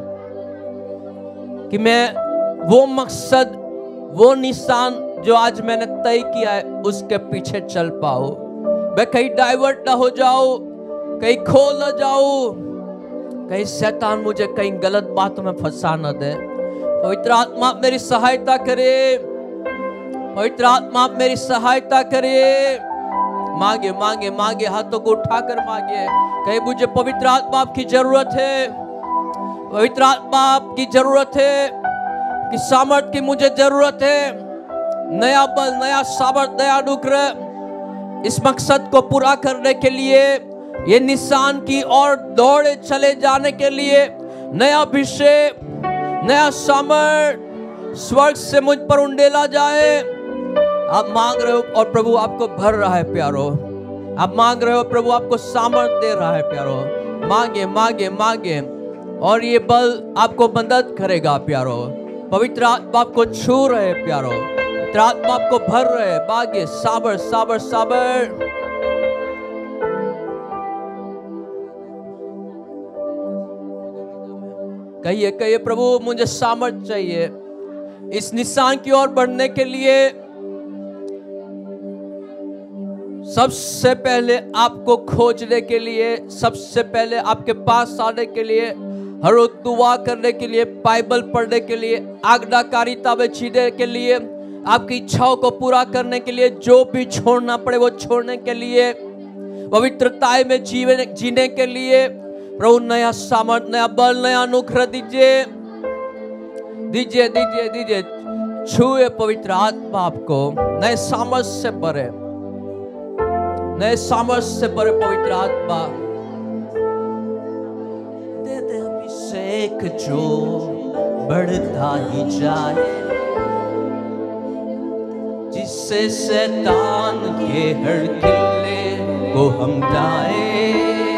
कि मैं वो मकसद, वो निशान जो आज मैंने तय किया है उसके पीछे चल पाऊं। मैं कहीं डाइवर्ट ना हो जाऊं, कहीं खो ना जाऊं, कहीं शैतान मुझे कहीं गलत बातों में फंसा न दे। पवित्र आत्मा आप मेरी सहायता करे, पवित्र आत्मा आप मेरी सहायता करे। मांगे मांगे मांगे, हाथों को उठाकर मांगे। कहीं मुझे पवित्र आत्मा आपकी जरूरत है, पवित्र आत्मा आपकी जरूरत है, कि सामर्थ की मुझे जरूरत है। नया बल, नया सामर्थ, नया अनुग्रह इस मकसद को पूरा करने के लिए, ये निशान की ओर दौड़े चले जाने के लिए नया अभिषेक, नया सामर्थ स्वर्ग से मुझ पर उंडेला जाए। आप मांग रहे हो और प्रभु आपको भर रहा है प्यारो। आप मांग रहे हो, प्रभु आपको सामर्थ दे रहा है प्यारो। मांगे मांगे मांगे, और ये बल आपको मदद करेगा प्यारो। पवित्र आत्मा आपको छू रहे प्यारो, पवित्र आत्मा आपको भर रहे। मांगे साबर साबर साबर। कहिए कहिए प्रभु मुझे सामर्थ चाहिए इस निशान की ओर बढ़ने के लिए। सबसे पहले आपको खोजने के लिए, सबसे पहले आपके पास आने के लिए, हर रोज दुआ करने के लिए, बाइबल पढ़ने के लिए, आज्ञाकारिता में जीने के लिए, आपकी इच्छाओं को पूरा करने के लिए, जो भी छोड़ना पड़े वो छोड़ने के लिए, पवित्रता में जीने के लिए प्रभु नया सामर्थ, नया बल, नया अनुग्रह दीजिए दीजिए दीजिए दीजिए। छुए पवित्र आत्मा आपको नए सामर्थ से भरे, नए सामर्थ से भरे पवित्र आत्मा। दे दे अभिषेक जो बढ़ता ही जाए, जिससे शैतान के हर किले को हम ढाए।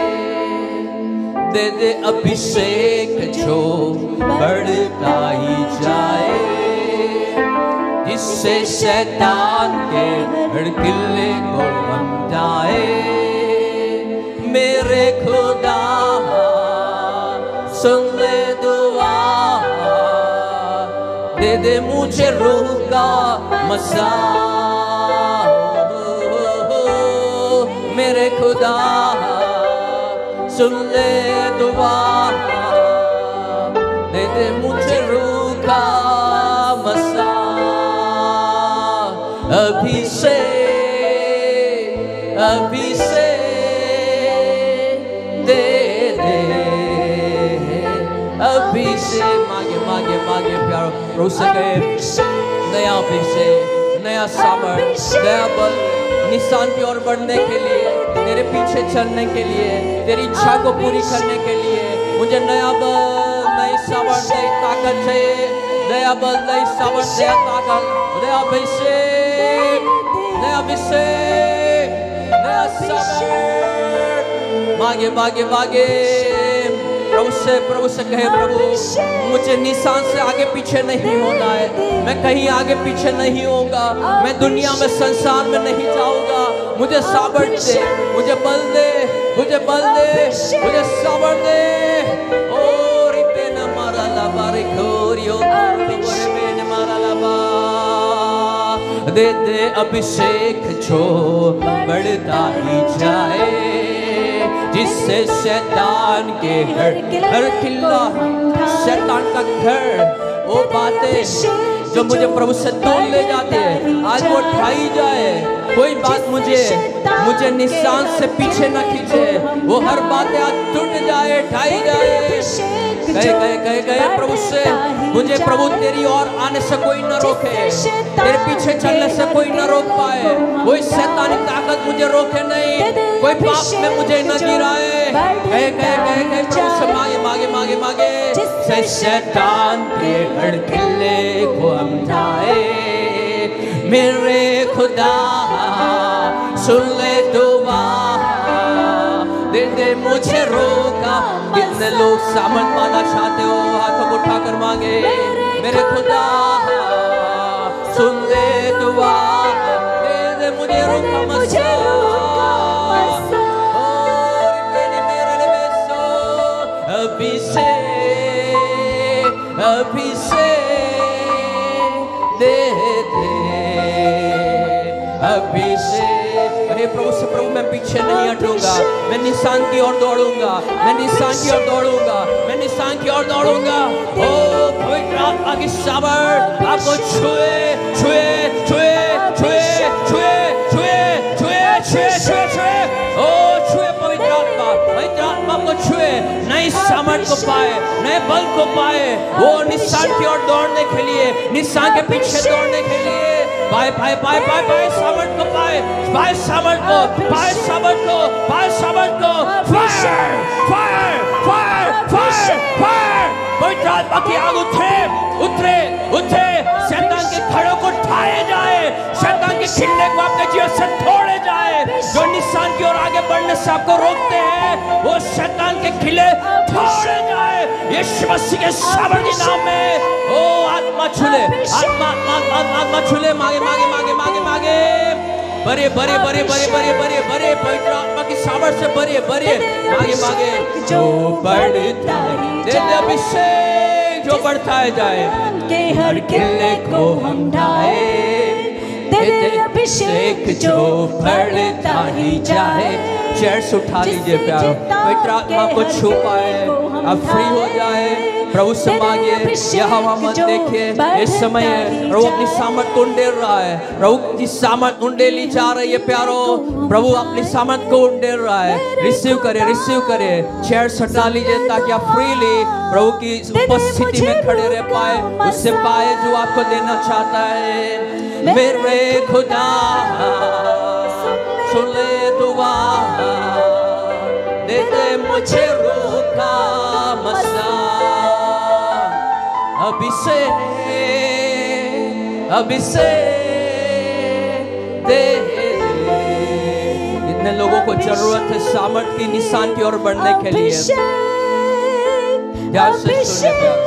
दे दे अभिषेक जो बढ़ता ही जाए, जिससे शैतान के हर किले को हम ढाए। मेरे खुदा सुन ले दुआ, दे दे मुझे रूह का मसा। मेरे खुदा सुन ले दुआ, दे दे मुझे रूह का मसा। अभी से दे दे, अभी से मांगे मांगे मांगे प्यारो प्रभु से कहे नया अभिषेक, नया सामर्थ, नया बल, निशान की ओर बढ़ने के लिए, तेरे पीछे चलने के लिए, तेरी इच्छा को पूरी करने के लिए मुझे नया बल, नई सामर्थ, नई ताकत चाहिए। नया बल, नई सामर्थ, नया ताकत, नया अभिषेक, नया अभिषेक, नया सामर्थ। मांगे मांगे मांगे प्रभु से कहे प्रभु मुझे निशान से आगे पीछे नहीं होना है, मैं कहीं आगे पीछे नहीं होऊंगा, मैं दुनिया में संसार में नहीं जाऊंगा। मुझे सामर्थ दे, मुझे बल दे, मुझे बल दे, मुझे सामर्थ दे। और इतने मारा लाबारे खोरियो में मारा लाबा, दे दे अभिषेक जो बढ़ता ही जाए, जिससे शैतान के हर किला, शैतान का घर, वो बातें जो मुझे प्रभु से दूर ले जाते हैं आज वो ढाई जाए। कोई बात मुझे निशान से पीछे न खींचे, वो हर बातें आज टूट जाए, ढाई जाए। गए प्रभु से, मुझे प्रभु तेरी ओर आने से कोई न रोके, तेरे पीछे चलने से कोई न रोक पाए, कोई शैतानी ताकत मुझे रोके नहीं, कोई पाप में मुझे न गिराए। गए प्रभु से मांगे मांगे मांगे मांगे, से शैतान के हर किले को हम ढाए। मेरे खुदा सुन ले दुआ, दे दे मुझे रोका। कितने लोग सामर्थ पाना चाहते हो, हाथों को उठाकर मांगे। मेरे खुदा सुन ले दुआ, दे दे मुझे रोका मसा। अभी से दे दे, अभी से। अरे प्रभु से प्रभु मैं पीछे नहीं हटूंगा, मैं निशान की ओर दौड़ूंगा, मैं निशान की ओर दौड़ूंगा, मैं निशान की ओर दौड़ूंगा। ओ पवित्र आत्मा की सामर्थ आपको छुए छुए छुए छुए छुए छुए छुए छुए छुए छुए, ओ छुए पवित्र आत्मा को छुए, नई सामर्थ को पाए, नए बल को पाए, वो निशान की ओर दौड़ने के लिए, निशान के पीछे दौड़ने के लिए। पाए पाए पाए पाए पाए सामर्थ को पाए, पाए सामर्थ को, पाए सामर्थ को, पाए सामर्थ को। Fire fire fire fire fire, पवित्र आत्मा की आग उठे उतरे उठे, शैतान के खड़ों को उठाए जाए, शैतान के खिलने को आपके जीवन से तोड़े जाए। जो निशान की ओर आगे बढ़ने से आपको रोकते हैं, वो शैतान के खिले तोड़े जाए यीशु मसीह के सामर्थी नाम में। ओ आत्मा छुले, आत्मा छुले, मांगे मांगे मांगे मांगे मांगे। बरे बरे बरे बरे बरे बरे बरे पवित्र आत्मा की सामर्थ से बरे बरे मांगे मांगे। जो बढ़ता है, दे दे अभिषेक जो बढ़ता है जाए, के हर किले को हम ढाए। दे दे अभिषेक जो बढ़ता ही जाए। चेयर्स उठा लीजिए प्यारो, पवित्र आत्मा को छू पाए, आप फ्री हो जाए। प्रभु से मांगिए, यहाँ मत देखिए, इस समय प्रभु अपनी सामर्थ को उंडेल रहा है, प्रभु की सामर्थ उंडेली जा रही है प्यारो, प्रभु अपनी सामर्थ को उंडेल रहा है। रिसीव करे, चेयर सटा लीजिए ताकि आप फ्रीली प्रभु की उपस्थिति में खड़े रह पाए, उससे पाए जो आपको देना चाहता है। मेरे खुदा सुन ले दुआ, दे दे मुझे रूह का मसा, अभी से दे। इतने लोगों को जरूरत है सामर्थ की निशान की ओर बढ़ने के लिए। प्यार से सुनिए प्यारो,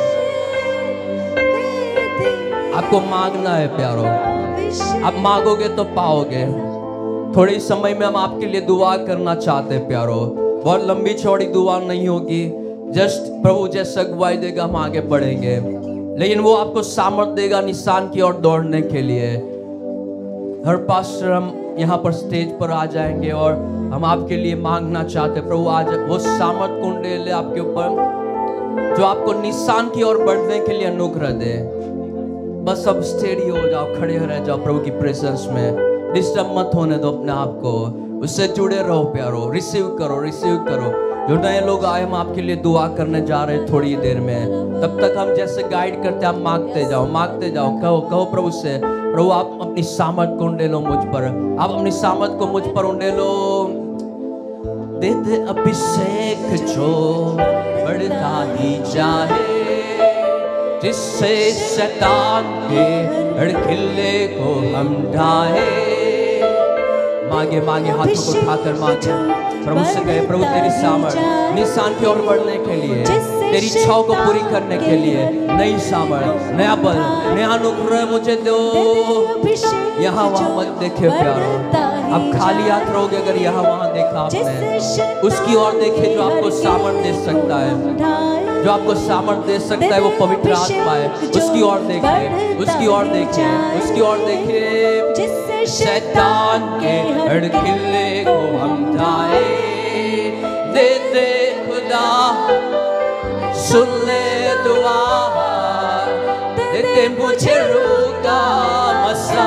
आपको मांगना है प्यारो, आप मांगोगे तो पाओगे। थोड़ी समय में हम आपके लिए दुआ करना चाहते हैं प्यारो, बहुत लंबी चौड़ी दुआ नहीं होगी, जस्ट प्रभु जैसे अगुवाई देगा हम आगे बढ़ेंगे, लेकिन वो आपको सामर्थ देगा निशान की ओर दौड़ने के लिए। हर पास्टर हम यहाँ पर स्टेज पर आ जाएंगे और हम आपके लिए मांगना चाहते हैं, प्रभु आज वो सामर्थ कुंडे ले आपके ऊपर जो आपको निशान की ओर बढ़ने के लिए अनुग्रह दे। बस अब स्टेडी हो जाओ, खड़े रह जाओ प्रभु की प्रेजेंस में, डिस्टर्ब मत होने दो अपने आप को, उससे जुड़े रहो प्यारो। रिसीव करो। जो नए लोग आए हम आपके लिए दुआ करने जा रहे हैं थोड़ी देर में, तब तक हम जैसे गाइड करते हैं आप मांगते जाओ, कहो प्रभु से, प्रभु आप अपनी सामर्थ को उंडेलो मुझ पर, आप अपनी सामर्थ को मुझ पर उंडेलो। दे दे अभिषेक जो बढ़ता ही जाए, जिससे शैतान के अड़खिल्ले को हम ढाए। मांगे हाथों को उठाकर मांगे, प्रभु से कहे, प्रभु तेरी सामर्थ निशान की ओर बढ़ने के लिए, तेरी इच्छाओं को पूरी करने के लिए नई सामर्थ, नया बल, नया अनुग्रह मुझे दो। यहाँ वहाँ मत देखे प्यारो, आप खाली हाथ रहोगे अगर यहाँ वहाँ देखा आपने, उसकी ओर देखे जो आपको सामर्थ दे सकता है, जो आपको सामर्थ दे सकता है वो पवित्र आत्मा है, उसकी ओर देखे। शैतान के अड़खिल्ले को हम ढाए, दे दे खुदा सुन ले दुआ, दे दे मुझे रूह का मसा।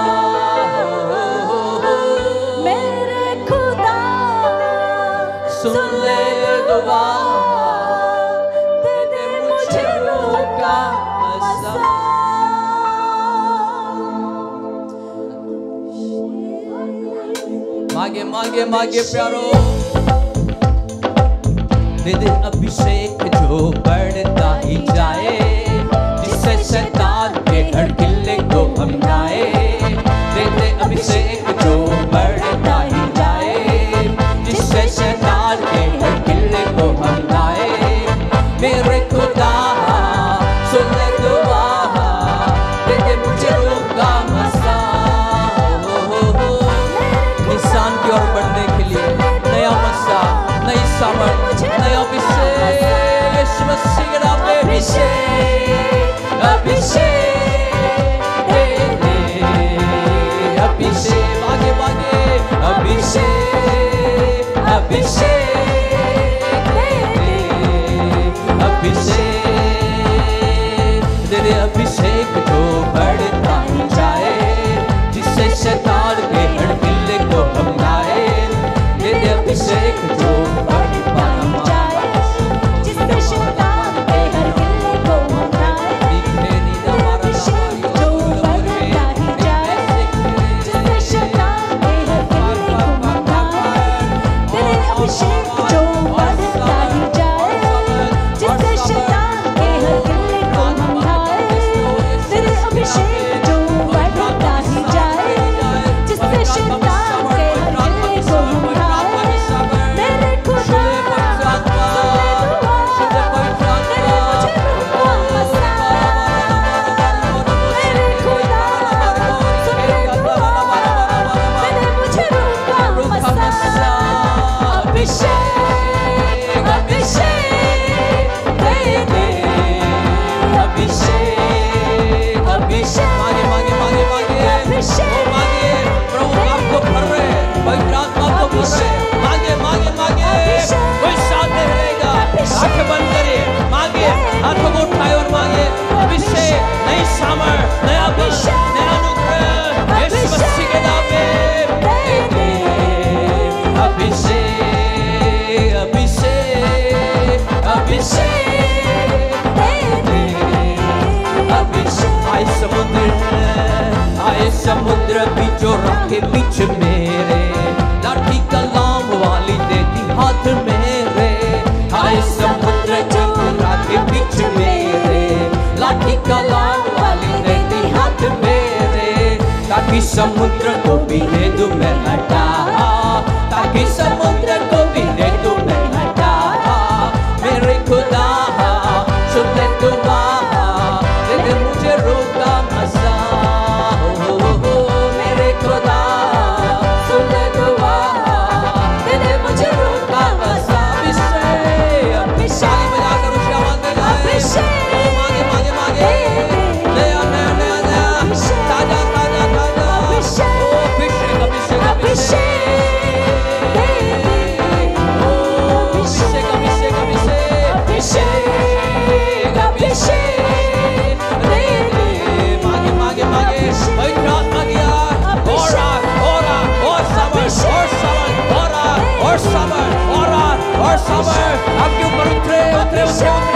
मेरे खुदा सुन ले दुआ, दे दे मुझे रूह का मसा। मांगे प्यारो, दे दे अभिषेक जो बढ़ता ही जाए, जिससे शैतान के अड़खिल्ले को हम ढाए। दे दे अभिषेक जो बढ़ता ही जाए, जिससे शैतान के अड़खिल्ले को हम ढाए। मेरे खुदा सुन ले दुआ, दे दे मुझे रूह का मसा। निशान की ओर बढ़ने के लिए नया मसा, नई सामर्थ, नया अभिषेक, यीशु मसीह का नाम में अभिषेक। समर, नया बल, नया अनुग्रह यीशु मसीह के नाम में दे दे। अभिषेक, अभिषेक, अभिषेक दे दे। अभिषेक आए समुद्र, आए समुद्र बीचों राह के बीच मेरे, लाठी कलाम वाली देती हाथ मेरे। आए समुद्र राह के बीच मेरे, लाठी कलाम वाली देती हाथ मेरे। ताकि समुद्र को भी दे दूं मैं हटा, ताकि समुद्र को भी दे दूं मैं हटा। मेरे खुदा सुन ले दुआ, दे दे मुझे रूह का मज़ा। मेरे खुदा सुन ले दुआ, दे दे मुझे रूह का मज़ा। अभिषेक, ताली बजाकर उसे आवाज़ दे गाए। मांगे मांगे मांगे, नया नया नया नया, ताजा ताजा ताजा। अभिषेक, अभिषेक, अभिषेक और समर आपके ऊपर उतरे उतरे उतरे उतरे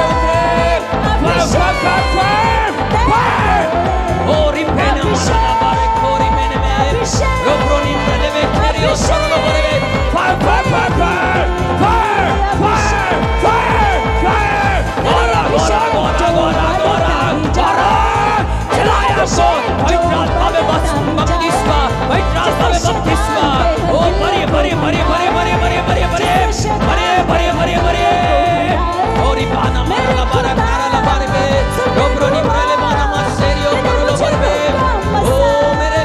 उतरे। ओ रिपेना मसाला बारे खोरी मैंने में आए रोब्रोनी मैंने में तेरी ओ सरों पर में fire fire fire fire fire fire fire गोरा गोरा गोरा गोरा गोरा गोरा चलाया सो भाईचारा में बपतिस्मा, भाईचारा में बपतिस्मा। ओ बड़े बड़े बड़े बड़े बड़े बड़े बड़े बड़े बड़े बड़े बड़े और इबाना मारा बारा मारा बारे में रोब्रोनी मारे बाना मासेरियो करो बारे में। ओ मेरे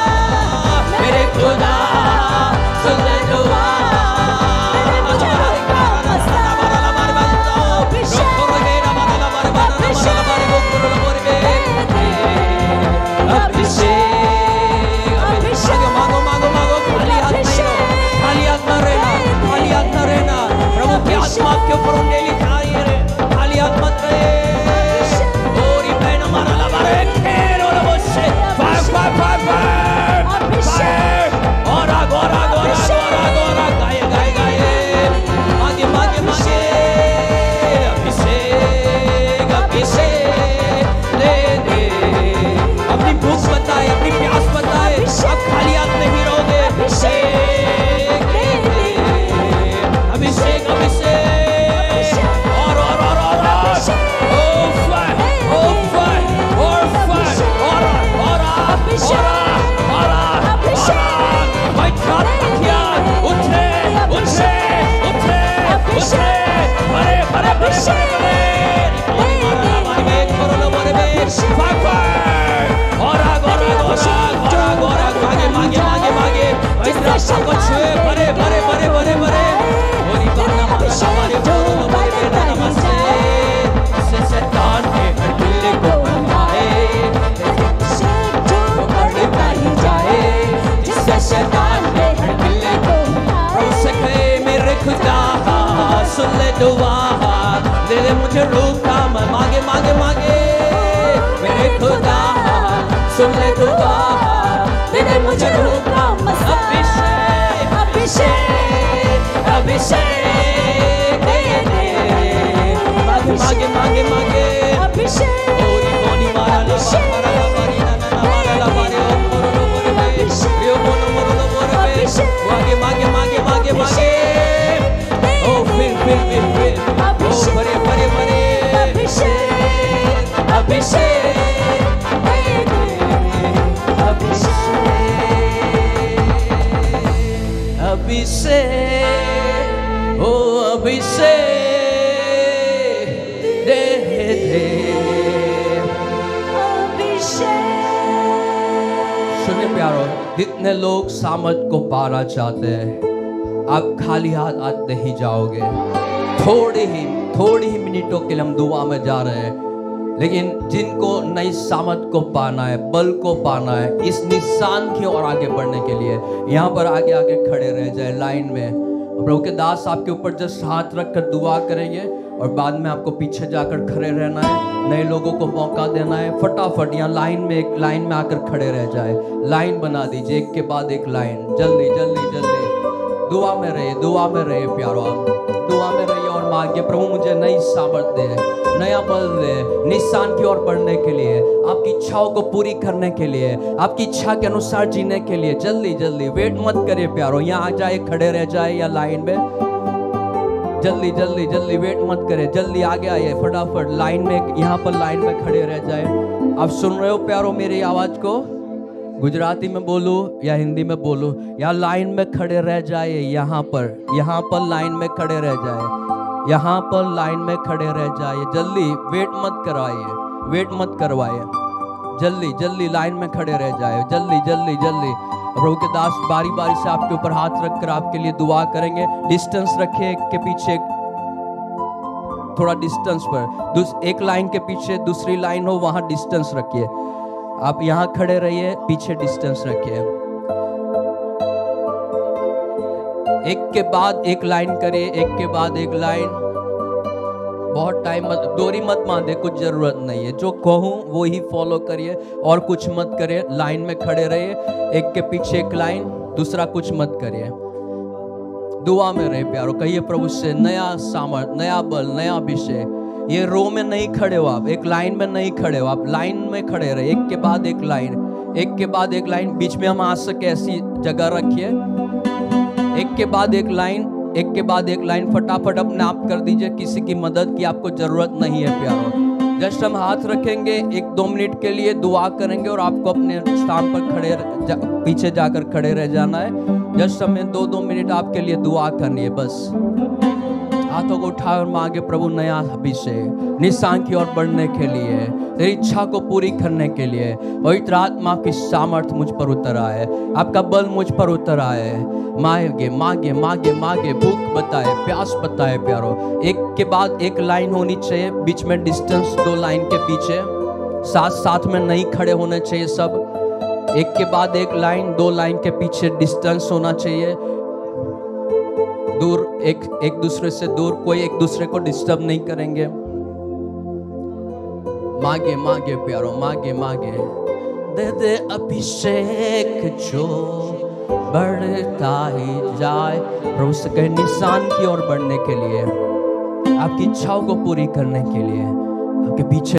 खुदा सुन ले दुआ, मांगो मांगो मांगो, खाली हाथ नहीं रहो, खाली हाथ न रहना, खाली हाथ न रहना। प्रभु की आत्मा आपके ऊपर उड़ने लिखाई है, खाली हाथ मत रहे। गोरी बहन हमारा लबारे खेलो लो मुझसे, fire fire fire fire fire. गोरा गोरा गोरा गोरा गोरा गाये गाये गाये, मांगे मांगे मांगे। अभिषेक, अभिषेक दे दे। अपनी भूख बताए, अपनी प्यास बताए, अब खाली हाथ नहीं रहोगे। अभिषेक दे दे। अभिषेक, अभिषेक और बड़े बड़े बड़े बड़े बड़े और इबाना मारा हमारे बोलो बड़े बड़े नमस्ते। से शैतान के हटले को बनाए, जो बढ़ता ही जाए, जिससे शैतान के हटले को हो सके। मेरे खुदा सुन ले दुआ, दे दे मुझे रूह का मांगे मांगे मांगे। मेरे खुदा सुन ले दुआ, दे दे मुझे रूह का अभिषेक, अभिषेक, अभिषेक दे दे। मांगे मांगे मांगे अभिषेक। ओरी कोनी मारा ला मारा ला बारी ना ना मारा ला बारी ओ मोरो लो मोरे में रियो मोनो मोरो लो मोरे में। मांगे मांगे मांगे मांगे मांगे। ओ फिर ओ बड़े बड़े बड़े अभिषेक, अभिषेक दे दे। अभिषेक, अभिषेक ओ अभिषेक दे दे। सुनिए प्यारो, कितने लोग सामर्थ को पाना चाहते हैं, आप खाली हाथ आज नहीं जाओगे। थोड़ी ही मिनटों के लिए हम दुआ में जा रहे हैं, लेकिन जिनको नई सामर्थ को पाना है, बल को पाना है, इस निशान की ओर आगे बढ़ने के लिए यहाँ पर आगे आगे खड़े रह जाए लाइन में। प्रभु के दास आपके ऊपर जस्ट हाथ रखकर दुआ करेंगे और बाद में आपको पीछे जाकर खड़े रहना है, नए लोगों को मौका देना है। फटाफट यहाँ लाइन में, एक लाइन में आकर खड़े रह जाए। लाइन बना दीजिए, एक के बाद एक लाइन, जल्दी जल्दी जल्दी। दुआ में रहिए, दुआ में रहिए प्यारो, आप दुआ में रहिए और मांगिए, प्रभु मुझे नई सामर्थ्य दे, नया बल दे, निशान की ओर बढ़ने के लिए, आपकी इच्छाओं को पूरी करने के लिए, आपकी इच्छा के अनुसार जीने के लिए। जल्दी जल्दी, वेट मत करिए प्यारो, यहाँ आ जाए, खड़े रह जाए या लाइन में, जल्दी जल्दी जल्दी, वेट मत करें, जल्दी आगे आइए फटाफट लाइन में, यहाँ पर लाइन में खड़े रह जाए। आप सुन रहे हो प्यारो मेरी आवाज को? गुजराती में बोलूं या हिंदी में बोलूं? यहाँ लाइन में खड़े रह जाए, यहाँ पर लाइन में खड़े रह जाए, यहाँ पर लाइन में खड़े रह जाए। जल्दी, वेट मत करवाइए, वेट मत करवाइए, जल्दी जल्दी लाइन में खड़े रह जाए, जल्दी जल्दी जल्दी। प्रभु के दास बारी बारी से आपके ऊपर हाथ रखकर आपके लिए दुआ करेंगे। डिस्टेंस रखिए, एक के पीछे थोड़ा डिस्टेंस पर, एक लाइन के पीछे दूसरी लाइन हो, वहां डिस्टेंस रखिए। आप यहाँ खड़े रहिए, पीछे डिस्टेंस रखिए। एक के बाद एक लाइन करिए, एक के बाद एक लाइन। बहुत टाइम मत, दूरी मत बांधे, कुछ जरूरत नहीं है, जो कहूँ वो ही फॉलो करिए और कुछ मत करिए। लाइन में खड़े रहिए, एक के पीछे एक लाइन, दूसरा कुछ मत करिए। दुआ में रहे प्यारो, कहिए प्रभु से नया सामर्थ, नया बल, नया अभिषेक। ये रो में नहीं खड़े हो आप, एक लाइन में नहीं खड़े हो आप, लाइन में खड़े रहे, एक के बाद एक लाइन, एक के बाद एक लाइन। बीच में हम आ सके ऐसी जगह रखिए, एक के बाद एक लाइन, एक के बाद एक लाइन। फटाफट अपने आप कर दीजिए, किसी की मदद की आपको जरूरत नहीं है प्यारो। जस्ट हम हाथ रखेंगे, 1-2 मिनट के लिए दुआ करेंगे और आपको अपने स्थान पर पीछे जाकर खड़े रह जाना है। जस्ट हमें 2-2 मिनट आपके लिए दुआ करनी है बस। हाथों को उठाए और मांगे, प्रभु नया अभिषेक, निशान की ओर बढ़ने के लिए, तेरी इच्छा को पूरी करने के लिए। पवित्र आत्मा की सामर्थ मुझ पर उतर आए, आपका बल मुझ पर उतर आए। मांगे मांगे मांगे मांगे, भूख बताए, प्यास बताए प्यारो। एक के बाद एक लाइन होनी चाहिए, बीच में डिस्टेंस 2 लाइन के पीछे, साथ साथ में नहीं खड़े होने चाहिए सब। एक के बाद एक लाइन, 2 लाइन के पीछे डिस्टेंस होना चाहिए, दूर, एक दूसरे से दूर, कोई एक दूसरे को डिस्टर्ब नहीं करेंगे। मांगे मांगे प्यारो, मांगे मांगे। दे दे अभिषेक जो बढ़ता ही जाए। प्रभु से कहे, निशान की ओर बढ़ने के लिए, आपकी इच्छाओं को पूरी करने के लिए, आपके पीछे